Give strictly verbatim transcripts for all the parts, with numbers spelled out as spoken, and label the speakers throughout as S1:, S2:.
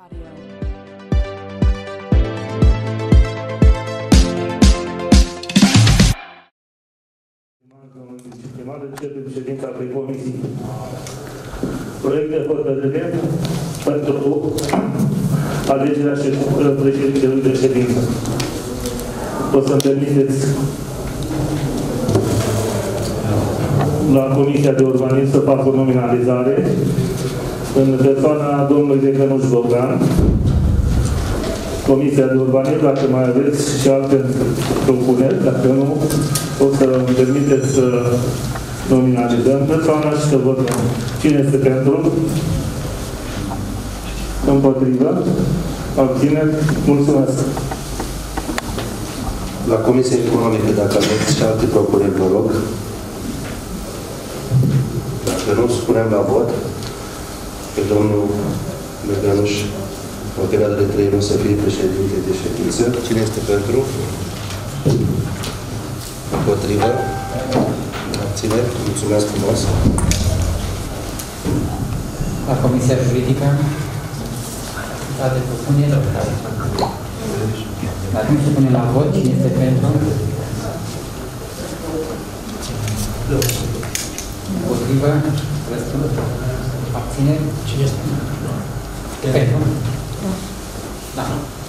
S1: Începe ședința pe comisii. Proiect de hotărâre pentru alegerea președintelui de ședință. O să-mi permiteți la Comisia de Urbanism să fac o nominalizare în persoana domnului Decănuș Bogdan. Comisia de Urbanism, dacă mai aveți și alte propuneri, dacă nu, o să-mi permiteți să nominalizăm persoana și să votăm. Cine este pentru? Împotrivă? Abțineri? Mulțumesc!
S2: La Comisia Economică, dacă aveți și alte propuneri, vă rog. Dacă nu, spunem la vot pe domnul Decănuș o perioadă de trei luni să fie președinte de ședință. Cine este pentru? Împotrivă? Abțineri? Mulțumesc frumos!
S3: La Comisia Juridică, toate propuneri. Atunci se pune la vot. Cine este pentru? Împotrivă? Răspuns? Abțineri? Cine este pentru? Da.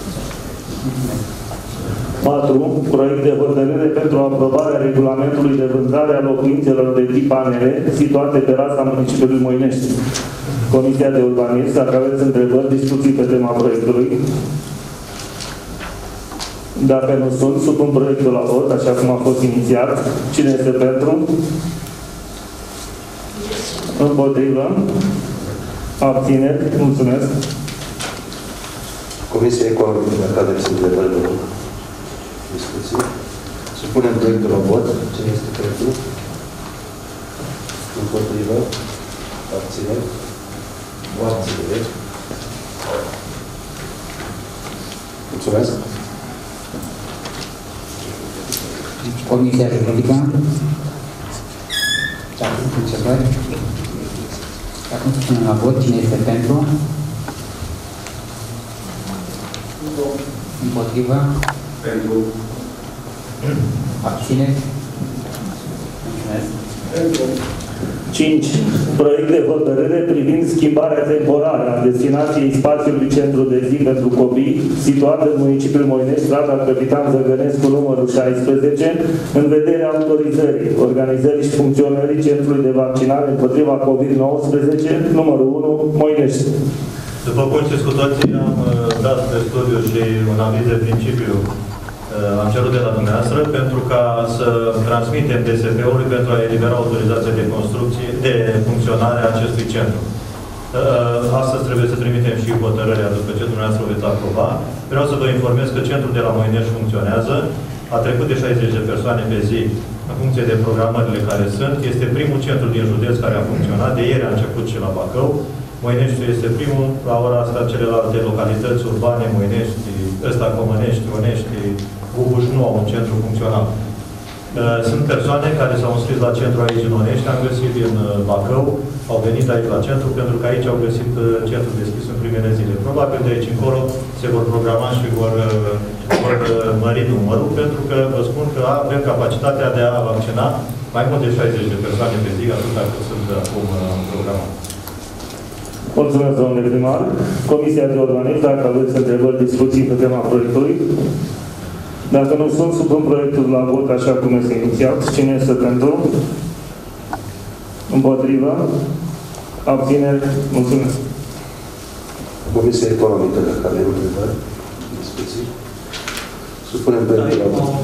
S1: patru. Proiect de hotărâre pentru aprobarea regulamentului de vânzare a locuințelor de tip A N R situate pe raza municipiului Moinești. Comisia de Urbanism, dacă aveți întrebări, discuții pe tema proiectului. Dacă nu sunt, supun proiectul la vot, așa cum a fost inițiat. Cine este pentru? Împotrivă? Abțineri? Mulțumesc!
S2: Comisia Economică, dacă aveți întrebări, vă rog. Discuții. Supunem proiectul la vot. Cine este pentru? Împotrivă? Abțineri? O abținere. Mulțumesc.
S3: Comisia Juridică. Da, întrebări. Acum să punem la vot. Cine este pentru? Împotrivă?
S2: Pentru.
S3: Abțineri? Mulțumesc.
S2: Pentru.
S1: cinci. Proiect de hotărâre privind schimbarea temporară a destinației spațiului centru de zi pentru copii, situat în municipiul Moinești, strada Capitan Zăgănescu, numărul șaisprezece, în vederea autorizării, organizării și funcționării centrului de vaccinare împotriva COVID nouăsprezece, numărul unu, Moinești.
S4: După cum știți cu toții, am dat de studiu și un aviz de principiu am cerut de la dumneavoastră pentru ca să transmitem D S P-ului pentru a elibera autorizația de construcție, de funcționare a acestui centru. Astăzi trebuie să trimitem și hotărârea după ce dumneavoastră o veți aproba. Vreau să vă informez că centrul de la Moinești funcționează. A trecut de șaizeci de persoane pe zi în funcție de programările care sunt. Este primul centru din județ care a funcționat. De ieri a început și la Bacău. Moineștiul este primul. La ora asta celelalte localități urbane, Moinești, ăsta Comănești, Onești, Bubuș nu au un centru funcțional. Sunt persoane care s-au înscris la centru aici în Onești, am găsit din Bacău, au venit aici la centru pentru că aici au găsit centru deschis în primele zile. Probabil de aici încolo se vor programa și vor, vor mări numărul, pentru că vă spun că avem capacitatea de a vaccina mai mult de șaizeci de persoane pe zi, atât cât sunt acum programat.
S1: Mulțumesc, domnule primar. Comisia de Urbanism, dacă aveți întrebări, discuții pe tema proiectului. Dacă nu sunt, supun proiectul la vot așa cum este inițiat. Cine este pentru? Împotrivă? Abțineri? Mulțumesc.
S2: Comisia Economică, dacă avem întrebări, discuții. Supunem proiectul la vot.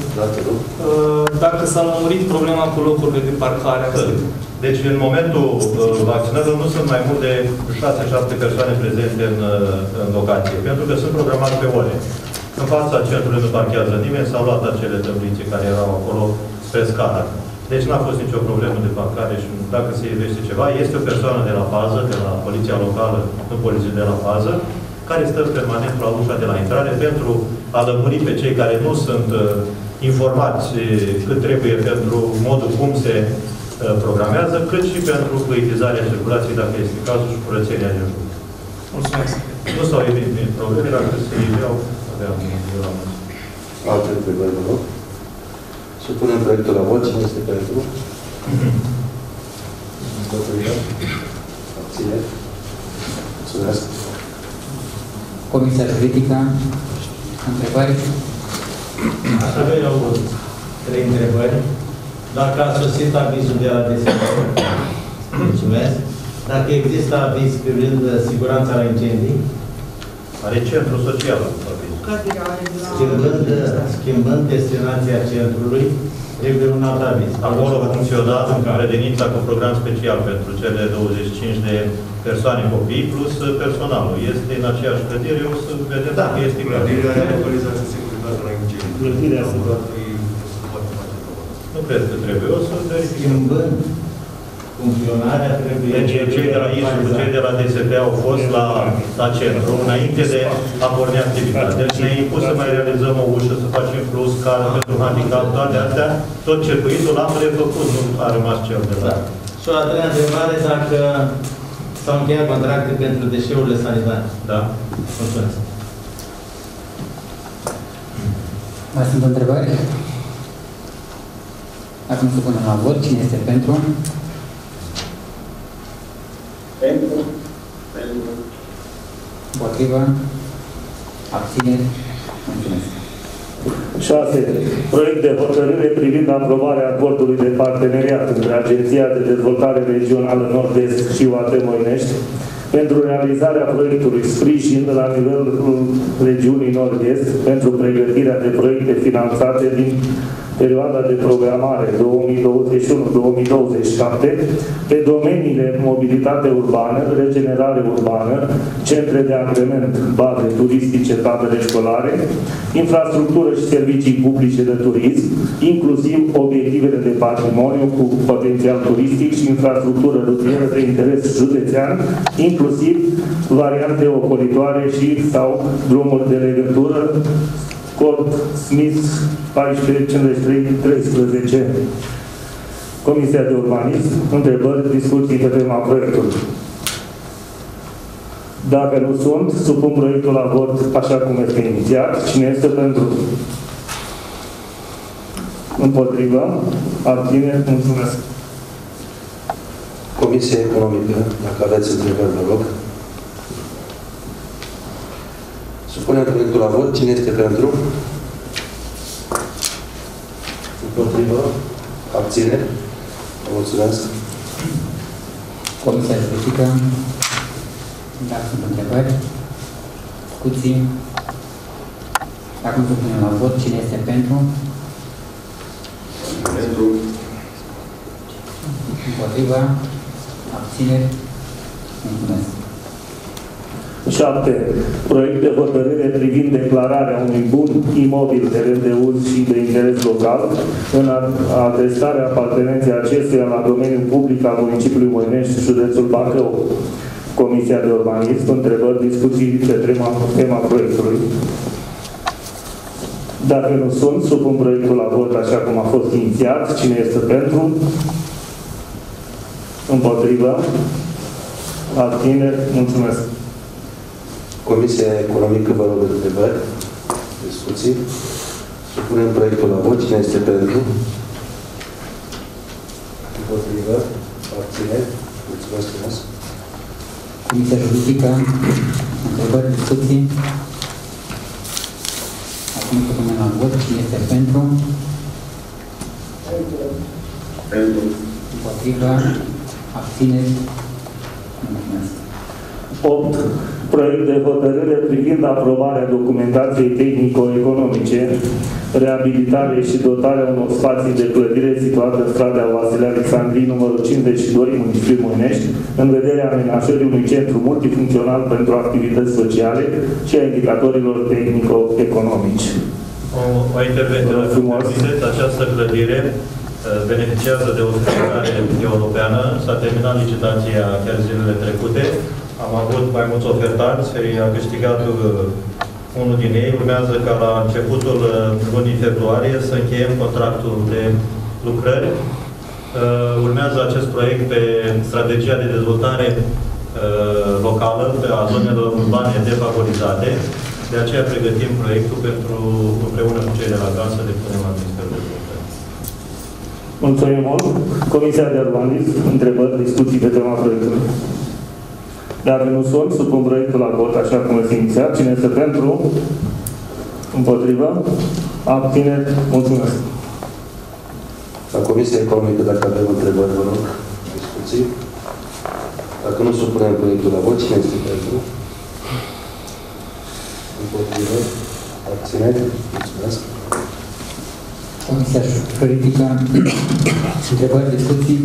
S5: Dacă s-a lămurit problema cu locurile de parcare.
S4: Deci, în momentul vaccinării nu sunt mai mult de șase șapte persoane prezente în, în locație, pentru că sunt programați pe ore. În fața centrului nu parchează nimeni, s-au luat acele tablițe care erau acolo spre scară. Deci n-a fost nicio problemă de parcare și dacă se ivește ceva, este o persoană de la fază, de la poliția locală, nu poliție de la fază, care stă permanent la ușa de la intrare pentru a lămuri pe cei care nu sunt uh, informați cât trebuie pentru modul cum se uh, programează, cât și pentru fluidizarea circulației, dacă este cazul, și curățenia din jur.
S5: Mulțumesc.
S4: Nu s-au evidit probleme, dacă se iveau, aveam eu la mână.
S2: Alte întrebări, vă rog. Supunem proiectul la vot. Cine este pentru? Împotrivă? Abține? Mulțumesc.
S3: Comisia Juridică. Întrebări?
S6: Aș avea eu trei întrebări. Dacă a sosit avizul de la D S P, mulțumesc. Dacă există aviz privind siguranța la incendii,
S4: Are centru social.
S6: schimbând, schimbând destinația centrului, trebuie un alt aviz.
S4: Acolo va funcționa grădinița cu program special pentru cele douăzeci și cinci de persoane copii plus personalul. Este în aceeași clădire, o să vedem
S6: Da.
S4: dacă este clar.
S1: Clădirea securitate.
S4: Nu cred că trebuie, o să verificăm.
S6: Schimbând funcționarea, trebuie...
S4: Deci cei de la I S U, cei de la D S P au fost la, la centru, înainte de a porni activitatea. Deci ne-a impus să mai realizăm o ușă, să facem plus, scară pentru handicap, toate astea. Tot circuitul l-am refăcut, nu a rămas cel de la...
S6: Da. Și o a treia întrebare, dacă s-au încheiat contracte pentru deșeurile sanitare.
S4: Da?
S6: Mulțumesc.
S3: Mai sunt întrebări? Acum să punem la vot. Cine este pentru?
S7: Pentru. Pentru.
S3: Împotrivă? Abțineri? Mulțumesc.
S1: șase. Proiect de hotărâre privind aprobarea acordului de parteneriat între Agenția de Dezvoltare Regională Nord-Est și U A T Moinești pentru realizarea proiectului sprijin la nivelul regiunii Nord-Est pentru pregătirea de proiecte finanțate din perioada de programare două mii douăzeci și unu două mii douăzeci și șapte pe domeniile mobilitate urbană, regenerare urbană, centre de agrement, baze turistice, tabere școlare, infrastructură și servicii publice de turism, inclusiv obiectivele de patrimoniu cu potențial turistic și infrastructură rutieră de interes județean, inclusiv variante ocolitoare și sau drumuri de legătură, cod Smith paisprezece cincizeci și trei treisprezece. Comisia de Urbanism, întrebări, discuții pe tema proiectului. Dacă nu sunt, supun proiectul la vot așa cum este inițiat. Cine este pentru? Împotrivă? Abține? Mulțumesc.
S2: Comisia Economică, dacă aveți întrebări, vă rog. Supunem proiectul la vot. Cine este pentru? Împotrivă? Abține? Mulțumesc.
S3: Comisia Juridică. Dacă sunt întrebări, discuții. Acum să punem la vot. Cine este pentru?
S2: Pentru.
S3: Împotriva? Abțineri? Mulțumesc.
S1: șapte. Proiect de hotărâre privind declararea unui bun imobil de rent de uz și de interes local în atestarea apartenenței acestuia la domeniul public al municipiului Moinești, județul Bacău. Comisia de Urbanism, întrebări, discuții pe tema, tema proiectului. Dacă nu sunt, supun proiectul la vot așa cum a fost inițiat. Cine este pentru? Împotrivă? Abțineri? Mulțumesc.
S2: Comisia Economică, vă rog întrebări, discuții. Supunem proiectul la vot. Cine este pentru? Împotrivă? Abține? Mulțumesc frumos.
S3: Comisia Juridică. Întrebări, discuții. Acum să punem la vot. Cine este pentru?
S7: Pentru.
S3: Împotriva? Abțineri? Mulțumesc.
S1: opt. Proiect de hotărâre privind aprobarea documentației tehnico-economice, reabilitare și dotarea unor spații de clădire situate în strada Vasile Alexandrii, numărul cincizeci și doi, municipiul Moinești, în vederea amenajării unui centru multifuncțional pentru activități sociale și a indicatorilor tehnico-economici.
S4: O, o intervenție, dacă permiteți, această clădire beneficiază de o finanțare europeană. S-a terminat licitația chiar zilele trecute. Am avut mai mulți ofertanți, a câștigat unul din ei. Urmează ca la începutul lunii februarie să încheiem contractul de lucrări. Urmează acest proiect pe strategia de dezvoltare locală a zonelor urbane defavorizate. De aceea pregătim proiectul pentru, împreună cu cei de la GAS, să depunem la Ministerul Dezvoltării.
S1: Mulțumim mult. Comisia de Urbanism, întrebări, discuții pe tema proiectului. Dacă nu sunt, supun proiectul la vot, așa cum este inițiat. Cine este pentru? Împotrivă? Abțineri? Mulțumesc.
S2: La Comisia Economică, dacă avem întrebări, vă rog, discuții. Dacă nu supunem proiectul la vot, cine este pentru? Împotrivă? Abțineri? Mulțumesc.
S3: Comisia Juridică, întrebări, discuții.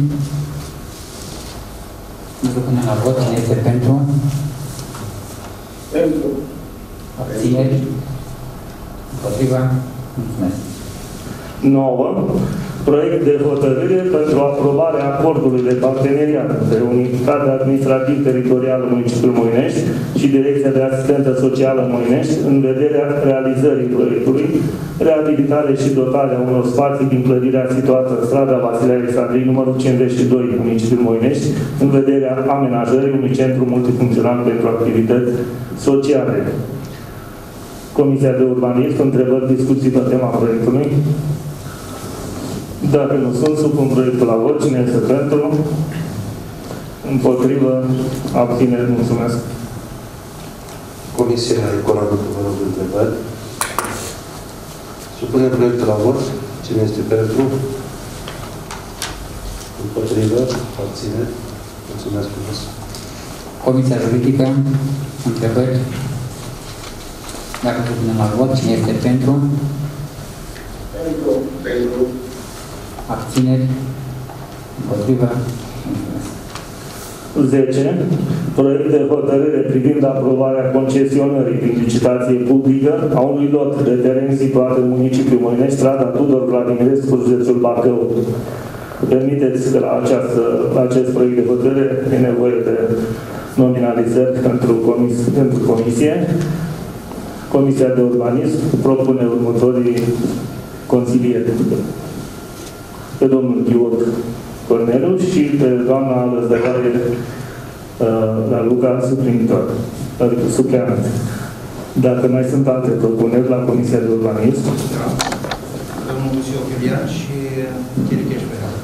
S3: Nu supunem la vot. Cine este pentru?
S7: Pentru.
S3: Abțineri? Împotriva? Mulțumesc.
S1: nouă. Proiect de hotărâre pentru aprobarea acordului de parteneriat între Unitatea Administrativ Teritorială Municipiul Moinești și Direcția de Asistență Socială Moinești în vederea realizării proiectului, reabilitare și dotarea unor spații din clădirea situată în strada Vasile Alexandrii, numărul cincizeci și doi, Municipiul Moinești, în vederea amenajării unui centru multifuncțional pentru activități sociale. Comisia de Urbanism, întrebări, discuții pe tema proiectului. Dacă nu sunt, supun proiectul la vot. Cine este pentru? Împotrivă? Abțineri? Mulțumesc.
S2: Comisia Economică, vă rog, întrebări. Supunem proiectul la vot. Cine este pentru? Împotrivă? Abțineri? Mulțumesc frumos.
S3: Comisia Juridică, întrebări. Dacă supunem la vot, cine este pentru?
S7: Pentru. Pentru.
S3: Abțineri? Împotriva? Mulțumesc.
S1: zece. Proiect de hotărâre privind aprobarea concesionării prin licitație publică a unui lot de teren situat în municipiul Moinești, strada Tudor Vladimirescu, județul Bacău. Permiteți că la, această, la acest proiect de hotărâre e nevoie de nominalizări pentru, comis, pentru comisie. Comisia de Urbanism propune următorii consilieri: pe domnul Gheorg Corneliu și pe doamna Lăzdăroare uh, Luca, suplinitor, adică supleant. Dacă mai sunt alte propuneri la Comisia de Urbanism.
S8: Da. Domnul Luciu Chirian și Chiricheș Perea.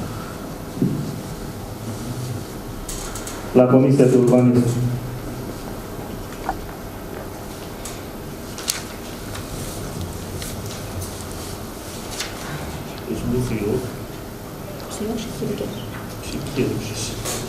S1: La Comisia de Urbanism. Deci nu fiu.
S9: Sigur și Chiricheș.
S1: Și Chiricheș.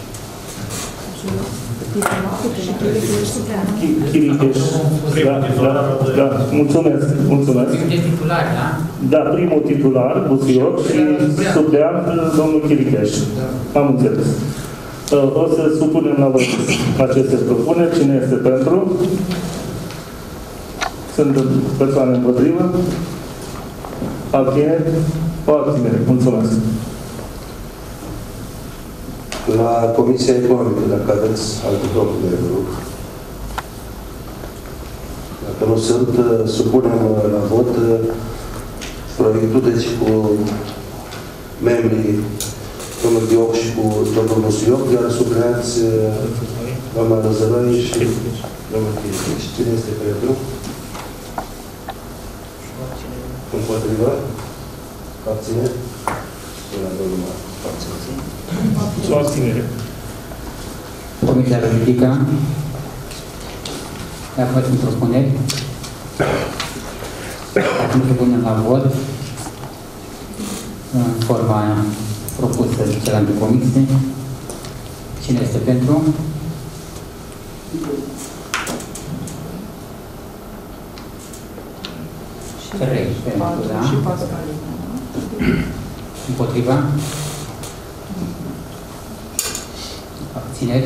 S1: Chiricheș. Da, da, da. Mulțumesc. Mulțumesc.
S3: Primul titular, da?
S1: Da, primul titular, Busioc, și supleant, domnul Chiricheș. Am înțeles. O să supunem la vot aceste propuneri. Cine este pentru? Sunt persoane împotrivă? Abțineri? O abținere. Mulțumesc.
S2: La Comisia Economică, dacă aveți alte propuneri, vă rog. Dacă nu sunt, supunem la vot proiectul, deci cu membrii domnul Dioc și cu domnul Musioc, iar supleați doamna Răzărăi și domnul Chiricheș. Cine este pentru? Împotriva? Abțineri? Spune domnul abțineri.
S1: O abținere.
S3: Comisia Juridică. Dacă sunt propuneri. Acum se punem la vot în forma propusă de celelalte comisii. Cine este pentru? Trei pentru, da?
S9: Și Pascalina.
S3: Împotriva? Abțineri?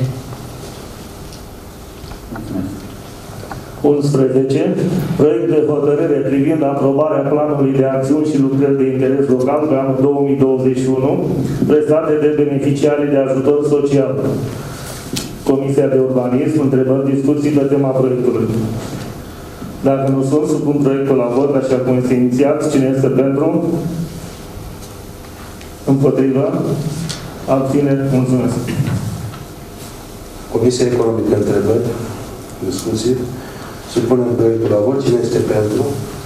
S3: Mulțumesc.
S1: unsprezece. Proiect de hotărâre privind aprobarea planului de acțiuni și lucrări de interes local pe anul două mii douăzeci și unu, prestate de beneficiarii de ajutor social. Comisia de Urbanism, întrebări, discuții pe tema proiectului. Dacă nu sunt, supun proiectul la vot, așa cum este inițiat. Cine este pentru? Împotriva? Abține? Mulțumesc.
S2: Comisia Economică, întrebări, discuții. Supunem proiectul la vot. Cine este pentru?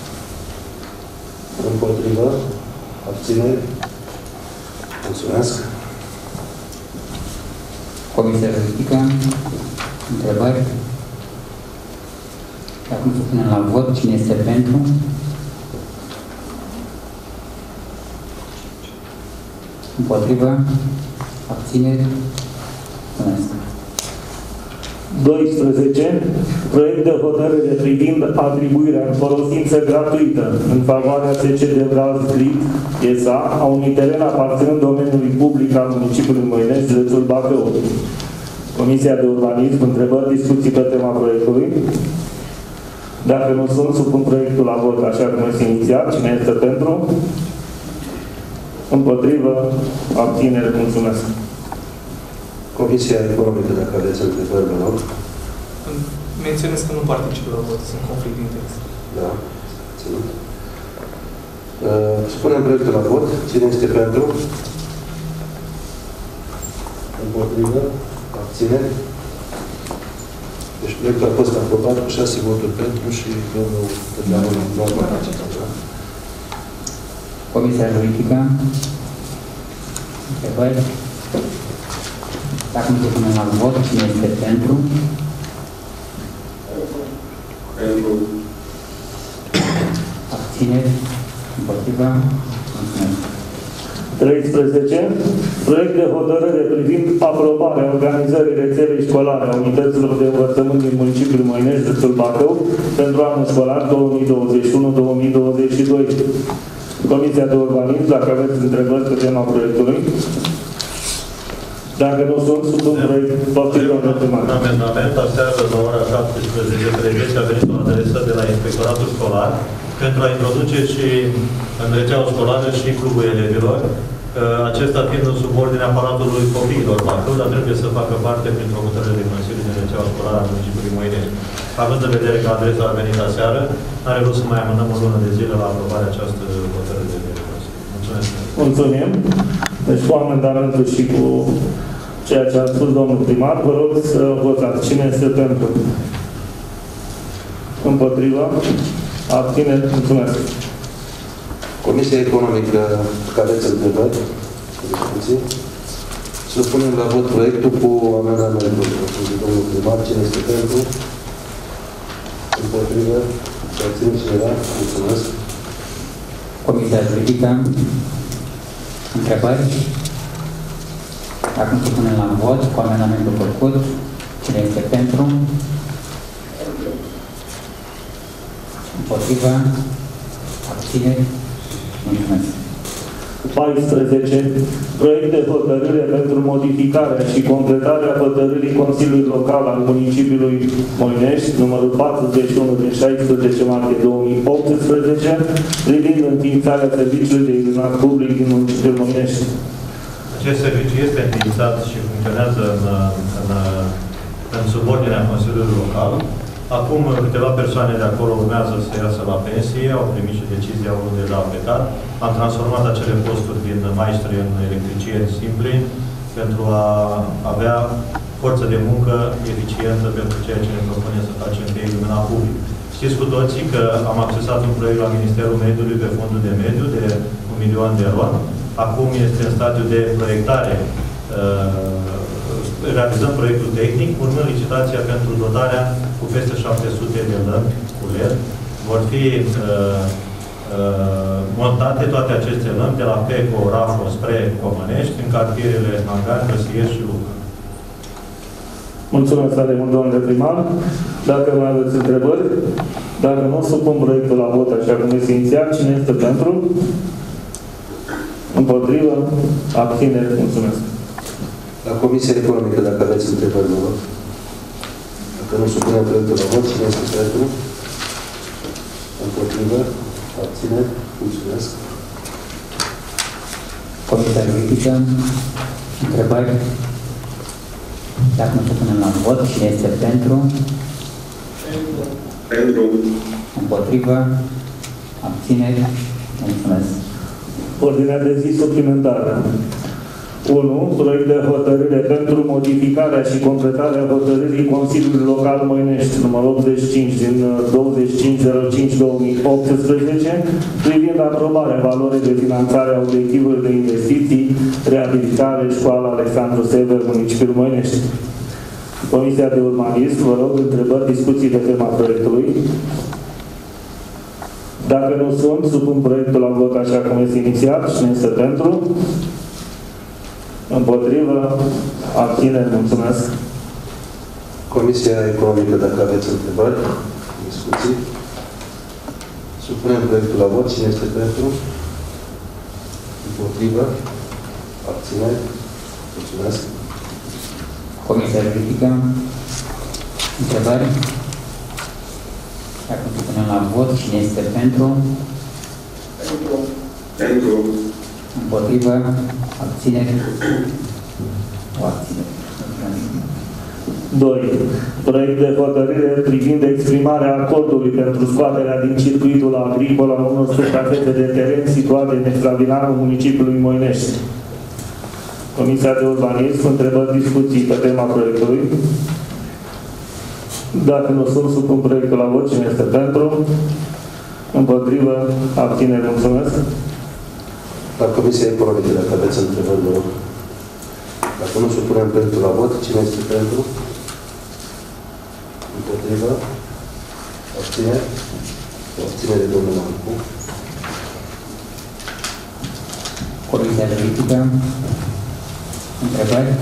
S2: Împotrivă? Abțineri? Mulțumesc.
S3: Comisia Juridică, întrebări. Acum supunem la vot. Cine este pentru? Împotrivă? Abțineri? Mulțumesc.
S1: doisprezece. Proiect de hotărâre privind atribuirea în folosință gratuită în favoarea S C de Gaz Grid S A a unui teren aparținând domeniului public al municipiului Moinești, județul Bacău. Comisia de Urbanism, întrebări, discuții pe tema proiectului. Dacă nu sunt, supun proiectul la vot așa cum este inițiat. Cine este pentru? Împotrivă? Abțineri? Mulțumesc.
S2: Comisia Economică, dacă aveți întrebări, vă rog.
S5: Menționez că nu participă la vot, sunt conflict de interes.
S2: Da. Ținut. Uh, Spunem proiectul la vot. Cine este pentru? Împotrivă? Abțineri? Deci proiectul a fost aprobat cu șase voturi pentru și domnul Tădeanu nu a participat.
S3: Comisia Juridică, întrebări. Dacă nu supunem la vot, cine este pentru?
S7: Pentru.
S3: Abțineri? Împotriva? Mulțumesc.
S1: treisprezece. Proiect de hotărâre privind aprobarea organizării rețelei școlare a unităților de învățământ din municipiul Moinești, județul Bacău, pentru anul școlar două mii douăzeci și unu două mii douăzeci și doi. Comisia de Urbanism, dacă aveți întrebări pe tema proiectului. Dacă nu sunt, sub un proiect poftitor de primar.
S4: Un amendament, aseară la ora șaptesprezece treizeci a venit o adresă de la Inspectoratul Școlar pentru a introduce și în rețeaua școlară și clubul elevilor, acesta fiind în subordinea aparatului copiilor Bacău, dar trebuie să facă parte printr-o hotărâre de Consiliu din rețeaua școlară a municipiului Moinești. Având în vedere că adresa a venit aseară, are rost să mai amânăm o lună de zile la aprobarea această hotărâre de Consiliu. Mulțumesc.
S1: Mulțumim. Deci cu amendamentul și cu ceea ce a spus domnul primar, vă rog să votați. Cine este pentru? Împotriva? Abțineri? Mulțumesc.
S2: Comisia Economică, care aveți întrebări? Discuții. Supunem la vot proiectul cu amendamentul de domnul primar. Cine este pentru? Împotrivă? Se abține cineva? Mulțumesc.
S3: Comisia Juridică, întrebări. Acum supunem la vot cu amendamentul făcut. Cine este pentru? Împotriva? Abțineri? Mulțumesc.
S1: paisprezece. Proiect de hotărâre pentru modificarea și completarea hotărârii Consiliului Local al municipiului Moinești, numărul patruzeci și unu din șaisprezece martie două mii optsprezece, privind înființarea serviciului de iluminat public din municipiul Moinești.
S4: Acest serviciu este înființat și funcționează în, în, în subordinea Consiliului Local. Acum câteva persoane de acolo urmează să iasă la pensie, au primit și decizia, unul deja a plecat. Am transformat acele posturi din maestri în electricieni simpli pentru a avea forță de muncă eficientă pentru ceea ce ne propune să facem pe iluminat public. Știți cu toții că am accesat un proiect la Ministerul Mediului pe fondul de mediu de un milion de euro. Acum este în stadiu de proiectare. Realizăm proiectul tehnic, urmând licitația pentru dotarea cu peste șapte sute de lămpi cu L E D. Vor fi uh, uh, montate toate aceste lămpi de la PECO, RAFO, spre Comănești, în cartierele Hangar, Găsiești și Luca.
S1: Mulțumesc tare mult, domnule primar. Dacă mai aveți întrebări, dacă nu, supun proiectul la vot așa cum este inițial. Cine este pentru? Împotrivă? Abțineri? Mulțumesc.
S2: La Comisia Economică, dacă aveți întrebări, vă rog. Dacă nu supunem proiectul la vot, cine este pentru? Împotrivă? Abțineri? Mulțumesc.
S3: Comisia Juridică, întrebări. Dacă nu supunem la vot, cine este pentru?
S7: Pentru.
S3: Împotrivă? Abțineri? Mulțumesc.
S1: Ordinea de zi suplimentară. unu. Proiect de hotărâre pentru modificarea și completarea hotărârii Consiliului Local Moinești, numărul optzeci și cinci din douăzeci și cinci zero cinci două mii optsprezece, privind aprobarea valorii de finanțare a obiectivului de investiții, reabilitare, școala Alexandru Sever, municipiul Moinești. Comisia de Urbanism, vă rog, întrebări, discuții pe tema proiectului. Dacă nu sunt, supun proiectul la vot așa cum este inițiat. Cine este pentru? Împotrivă? Abțineri? Mulțumesc.
S2: Comisia Economică, dacă aveți întrebări, discuții. Supunem proiectul la vot. Cine este pentru? Împotrivă? Abțineri? Mulțumesc.
S3: Comisia Juridică. Întrebări? Dacă supunem la vot, cine este pentru?
S7: Pentru. Pentru.
S3: Împotrivă? Abțineri? O abținere.
S1: doi. Proiect de hotărâre privind exprimarea acordului pentru scoaterea din circuitul agricol a unor suprafețe de teren situate în extravilanul municipiului Moinești. Comisia de Urbanism, întrebări, discuții pe tema proiectului. Dacă nu sunt, supun proiectul la vot. Cine este pentru? Împotrivă? Abținere? Mulțumesc.
S2: La Comisia Economică, dacă aveți întrebări, vă rog. Dacă nu supunem proiectul la vot, cine este pentru? Împotrivă? Abținere? Abținere, domnul Marcu.
S3: Comisia Juridică. Întrebări?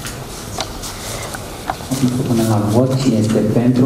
S3: Acum supunem la vot. Cine este pentru?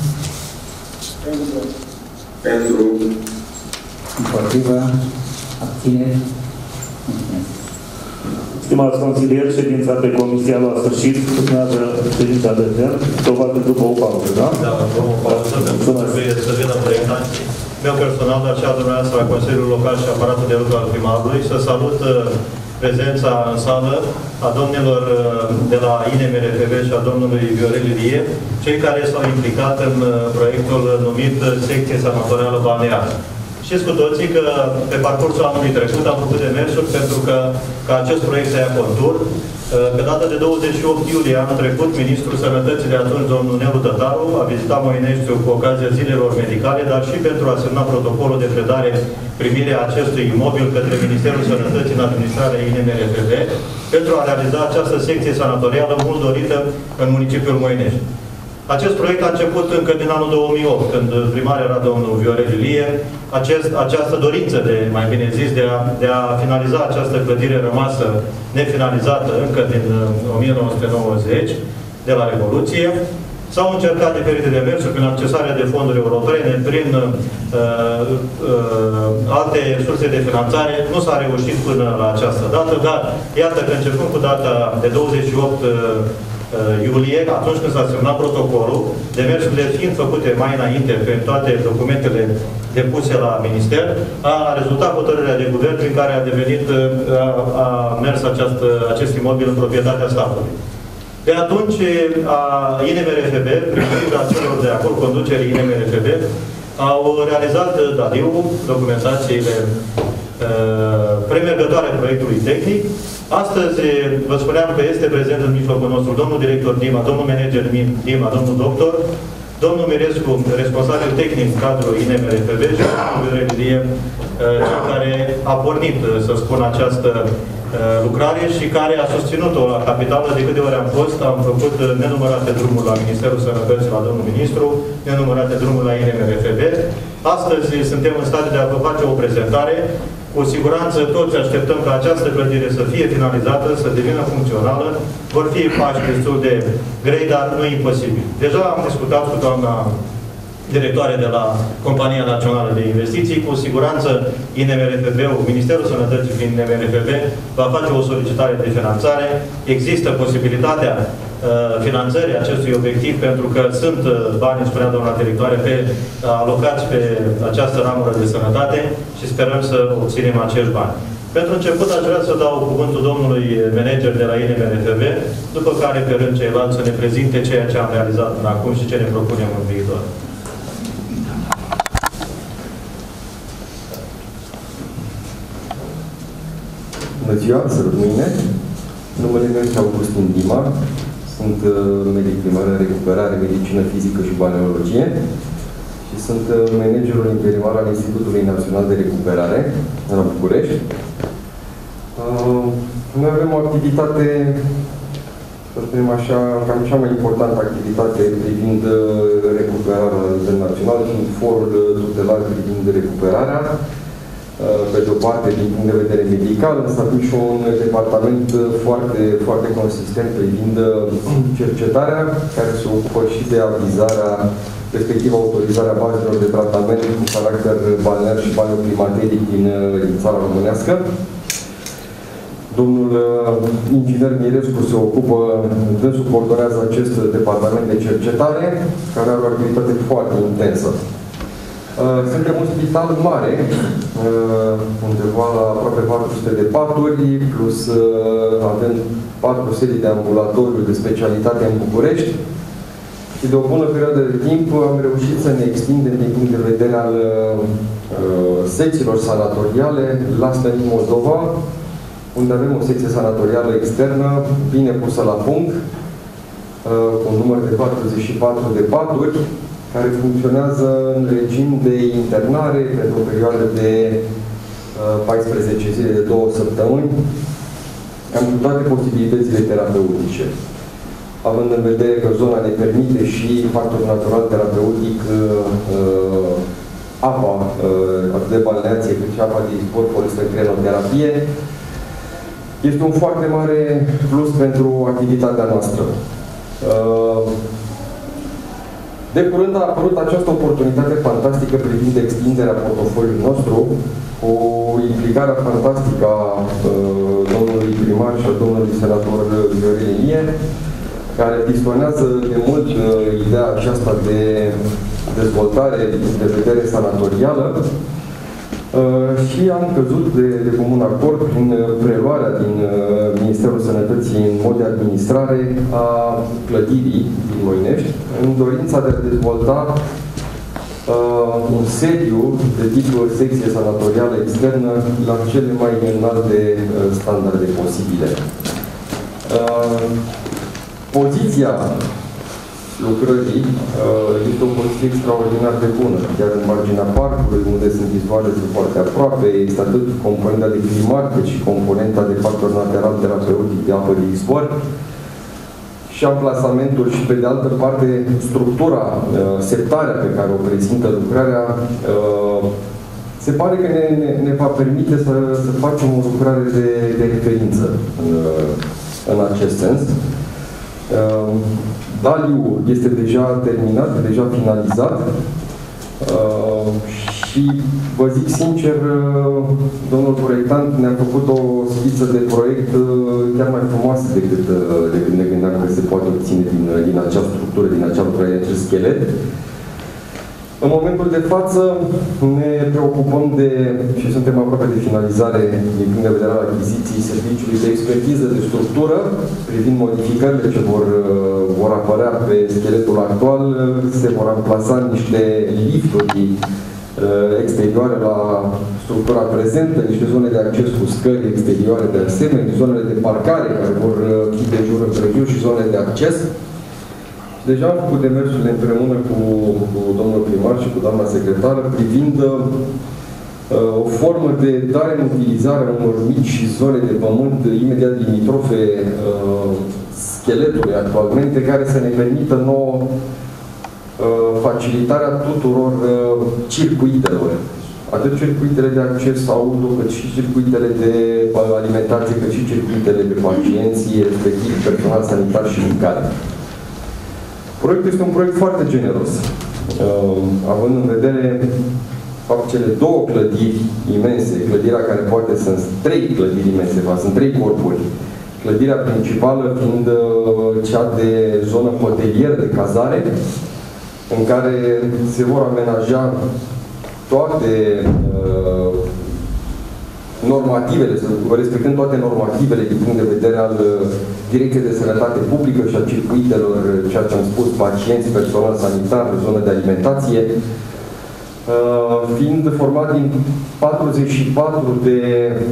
S7: Pentru. Pentru.
S3: Împotrivă? Abțineri? Mulțumesc.
S1: Stimați consilieri, ședința pe comisia la sfârșit, urmează ședința de zi, probabil după o pauză, da?
S4: Da, după o pauză, pentru că trebuie să vină proiectanții. Eu personal, dar și a dumneavoastră la Consiliul Local și aparatul de lucru al primarului, să salut prezența în sală a domnilor de la I N M R F V și a domnului Viorel Ilie, cei care s-au implicat în proiectul numit Secție Sanatorială Balneară. Știți cu toții că pe parcursul anului trecut am făcut demersuri pentru că ca acest proiect să ia contur. Pe data de douăzeci și opt iulie anul trecut, Ministrul Sănătății de atunci, domnul Nelu Tătaru, a vizitat Moineștiul cu ocazia zilelor medicale, dar și pentru a semna protocolul de predare primirea acestui imobil către Ministerul Sănătății în administrarea I N M R F V, pentru a realiza această secție sanatorială mult dorită în municipiul Moinești. Acest proiect a început încă din anul două mii opt, când primar era domnul Viorel Ilie. Acest, această dorință, de, mai bine zis, de a, de a finaliza această clădire rămasă nefinalizată încă din o mie nouă sute nouăzeci, de la Revoluție. S-au încercat diferite demersuri prin accesarea de fonduri europene, prin uh, uh, alte surse de finanțare. Nu s-a reușit până la această dată, dar iată că începând cu data de douăzeci și opt iulie, atunci când s-a semnat protocolul, demersurile fiind făcute mai înainte pe toate documentele depuse la Minister, a rezultat hotărârea de guvern prin care a devenit, a, a mers această, acest imobil în proprietatea statului. De atunci, a I N M R F V, prin figura celor de acord conducerii I N M R F V, au realizat D A D I-ul, documentațiile uh, premergătoare proiectului tehnic. Astăzi, vă spuneam că este prezent în mijlocul nostru domnul director Dima, domnul manager Dima, domnul doctor, domnul Mirescu, responsabil tehnic cadrul I N M R F V și domnul Viorel, cel care a pornit, să spun, această lucrare și care a susținut-o la capitală. De câte ori am fost, am făcut nenumărate drumuri la Ministerul Sănătății, la domnul ministru, nenumărate drumuri la I N M R F V. Astăzi suntem în stadiu de a vă face o prezentare. Cu siguranță toți așteptăm ca această clădire să fie finalizată, să devină funcțională. Vor fi pași destul de grei, dar nu imposibil. Deja am discutat cu doamna directoare de la Compania Națională de Investiții. Cu siguranță I N M R F V-ul, Ministerul Sănătății prin I N M R F V, va face o solicitare de finanțare. Există posibilitatea uh, finanțării acestui obiectiv, pentru că sunt uh, bani, spunea doamna directoare, pe, uh, alocați pe această ramură de sănătate și sperăm să obținem acești bani. Pentru început, aș vrea să dau cuvântul domnului manager de la I N M R F V, după care, pe rând ceilalți, să ne prezinte ceea ce am realizat până acum și ce ne propunem în viitor.
S10: Bună ziua, să rămâne. Numele meu este Augustin Dima, sunt medic primar în recuperare, medicină fizică și balneologie și sunt managerul interimar al Institutului Național de Recuperare la București. Noi avem o activitate, să spunem așa, cam cea mai importantă activitate privind recuperarea la nivel național, fiind forul tutelar privind recuperarea. Pe de o parte, din punct de vedere medical, însă avem și un departament foarte, foarte consistent privind cercetarea, care se ocupă și de avizarea, respectiv autorizarea bazelor de tratament cu caracter balnear și balioclimateric din, din țara românească. Domnul inginer Mirescu se ocupă, dânsul coordonează acest departament de cercetare, care are o activitate foarte intensă. Suntem un spital mare, undeva la aproape patru sute de paturi, plus avem patru sedii de ambulatoriu de specialitate în București și de o bună perioadă de timp am reușit să ne extindem din punct de vedere al secțiilor sanatoriale la Stănic, Moldova, unde avem o secție sanatorială externă bine pusă la punct, cu un număr de patruzeci și patru de paturi, care funcționează în regim de internare pentru o perioadă de paisprezece zile, de două săptămâni, am cu toate posibilitățile terapeutice. Având în vedere că zona ne permite și factor natural terapeutic, apa atât de balneație cât și apa de izbor folosită în crenoterapie, este un foarte mare plus pentru activitatea noastră. De curând a apărut această oportunitate fantastică privind extinderea portofoliului nostru, cu implicarea fantastică a uh, domnului primar și a domnului senator Viorel Ilie, care disponează de mult uh, ideea aceasta de dezvoltare de vedere sanatorială uh, și am căzut de, de comun acord prin preluarea din uh, Ministerul Sănătății în mod de administrare a clădirii din Moinești, în dorința de a dezvolta uh, un sediu de tip secție sanatorială externă la cele mai înalte uh, standarde posibile. Uh, poziția lucrării uh, este o poziție extraordinar de bună, chiar în marginea parcului, unde sunt izvoare foarte aproape, este atât componenta de climat, cât și componenta de factor lateral terapeutic de apă de izvor, și amplasamentul și, pe de altă parte, structura, setarea pe care o prezintă lucrarea, se pare că ne, ne, ne va permite să, să facem o lucrare de, de referință în, în acest sens. Daliul este deja terminat, deja finalizat și vă zic sincer, domnul proiectant ne-a făcut o schiță de proiect chiar mai frumoasă decât, decât ne gândeam că se poate obține din, din acea structură, din acea lucrare, din acest schelet. În momentul de față ne preocupăm de, și suntem aproape de finalizare din punct de vedere al achiziției serviciului de expertiză de structură, privind modificările ce vor, vor apărea pe scheletul actual. Se vor amplasa niște lifturi exterioare la structura prezentă, niște zone de acces cu scări exterioare de asemenea, zonele de parcare care vor fi de jur împrejur și zonele de acces. Deja am făcut demersurile împreună cu, cu domnul primar și cu doamna secretară privind uh, o formă de dare în utilizare a unor mici zone de pământ imediat limitrofe uh, scheletului actualmente, care să ne permită nouă uh, facilitarea tuturor uh, circuitelor. Atât circuitele de acces auto, cât și circuitele de alimentație, cât și circuitele de pacienți, respectiv personal sanitar și medicale. Proiectul este un proiect foarte generos, uh, având în vedere fapt cele două clădiri imense, clădirea care poate sunt trei clădiri imense, sunt trei corpuri. Clădirea principală fiind uh, cea de zonă hotelier de cazare, în care se vor amenaja toate uh, normativele, respectând toate normativele din punct de vedere al Direcției de Sănătate Publică și a circuitelor, ceea ce am spus, pacienți, personal sanitar, zonă de alimentație, fiind format din patruzeci și patru de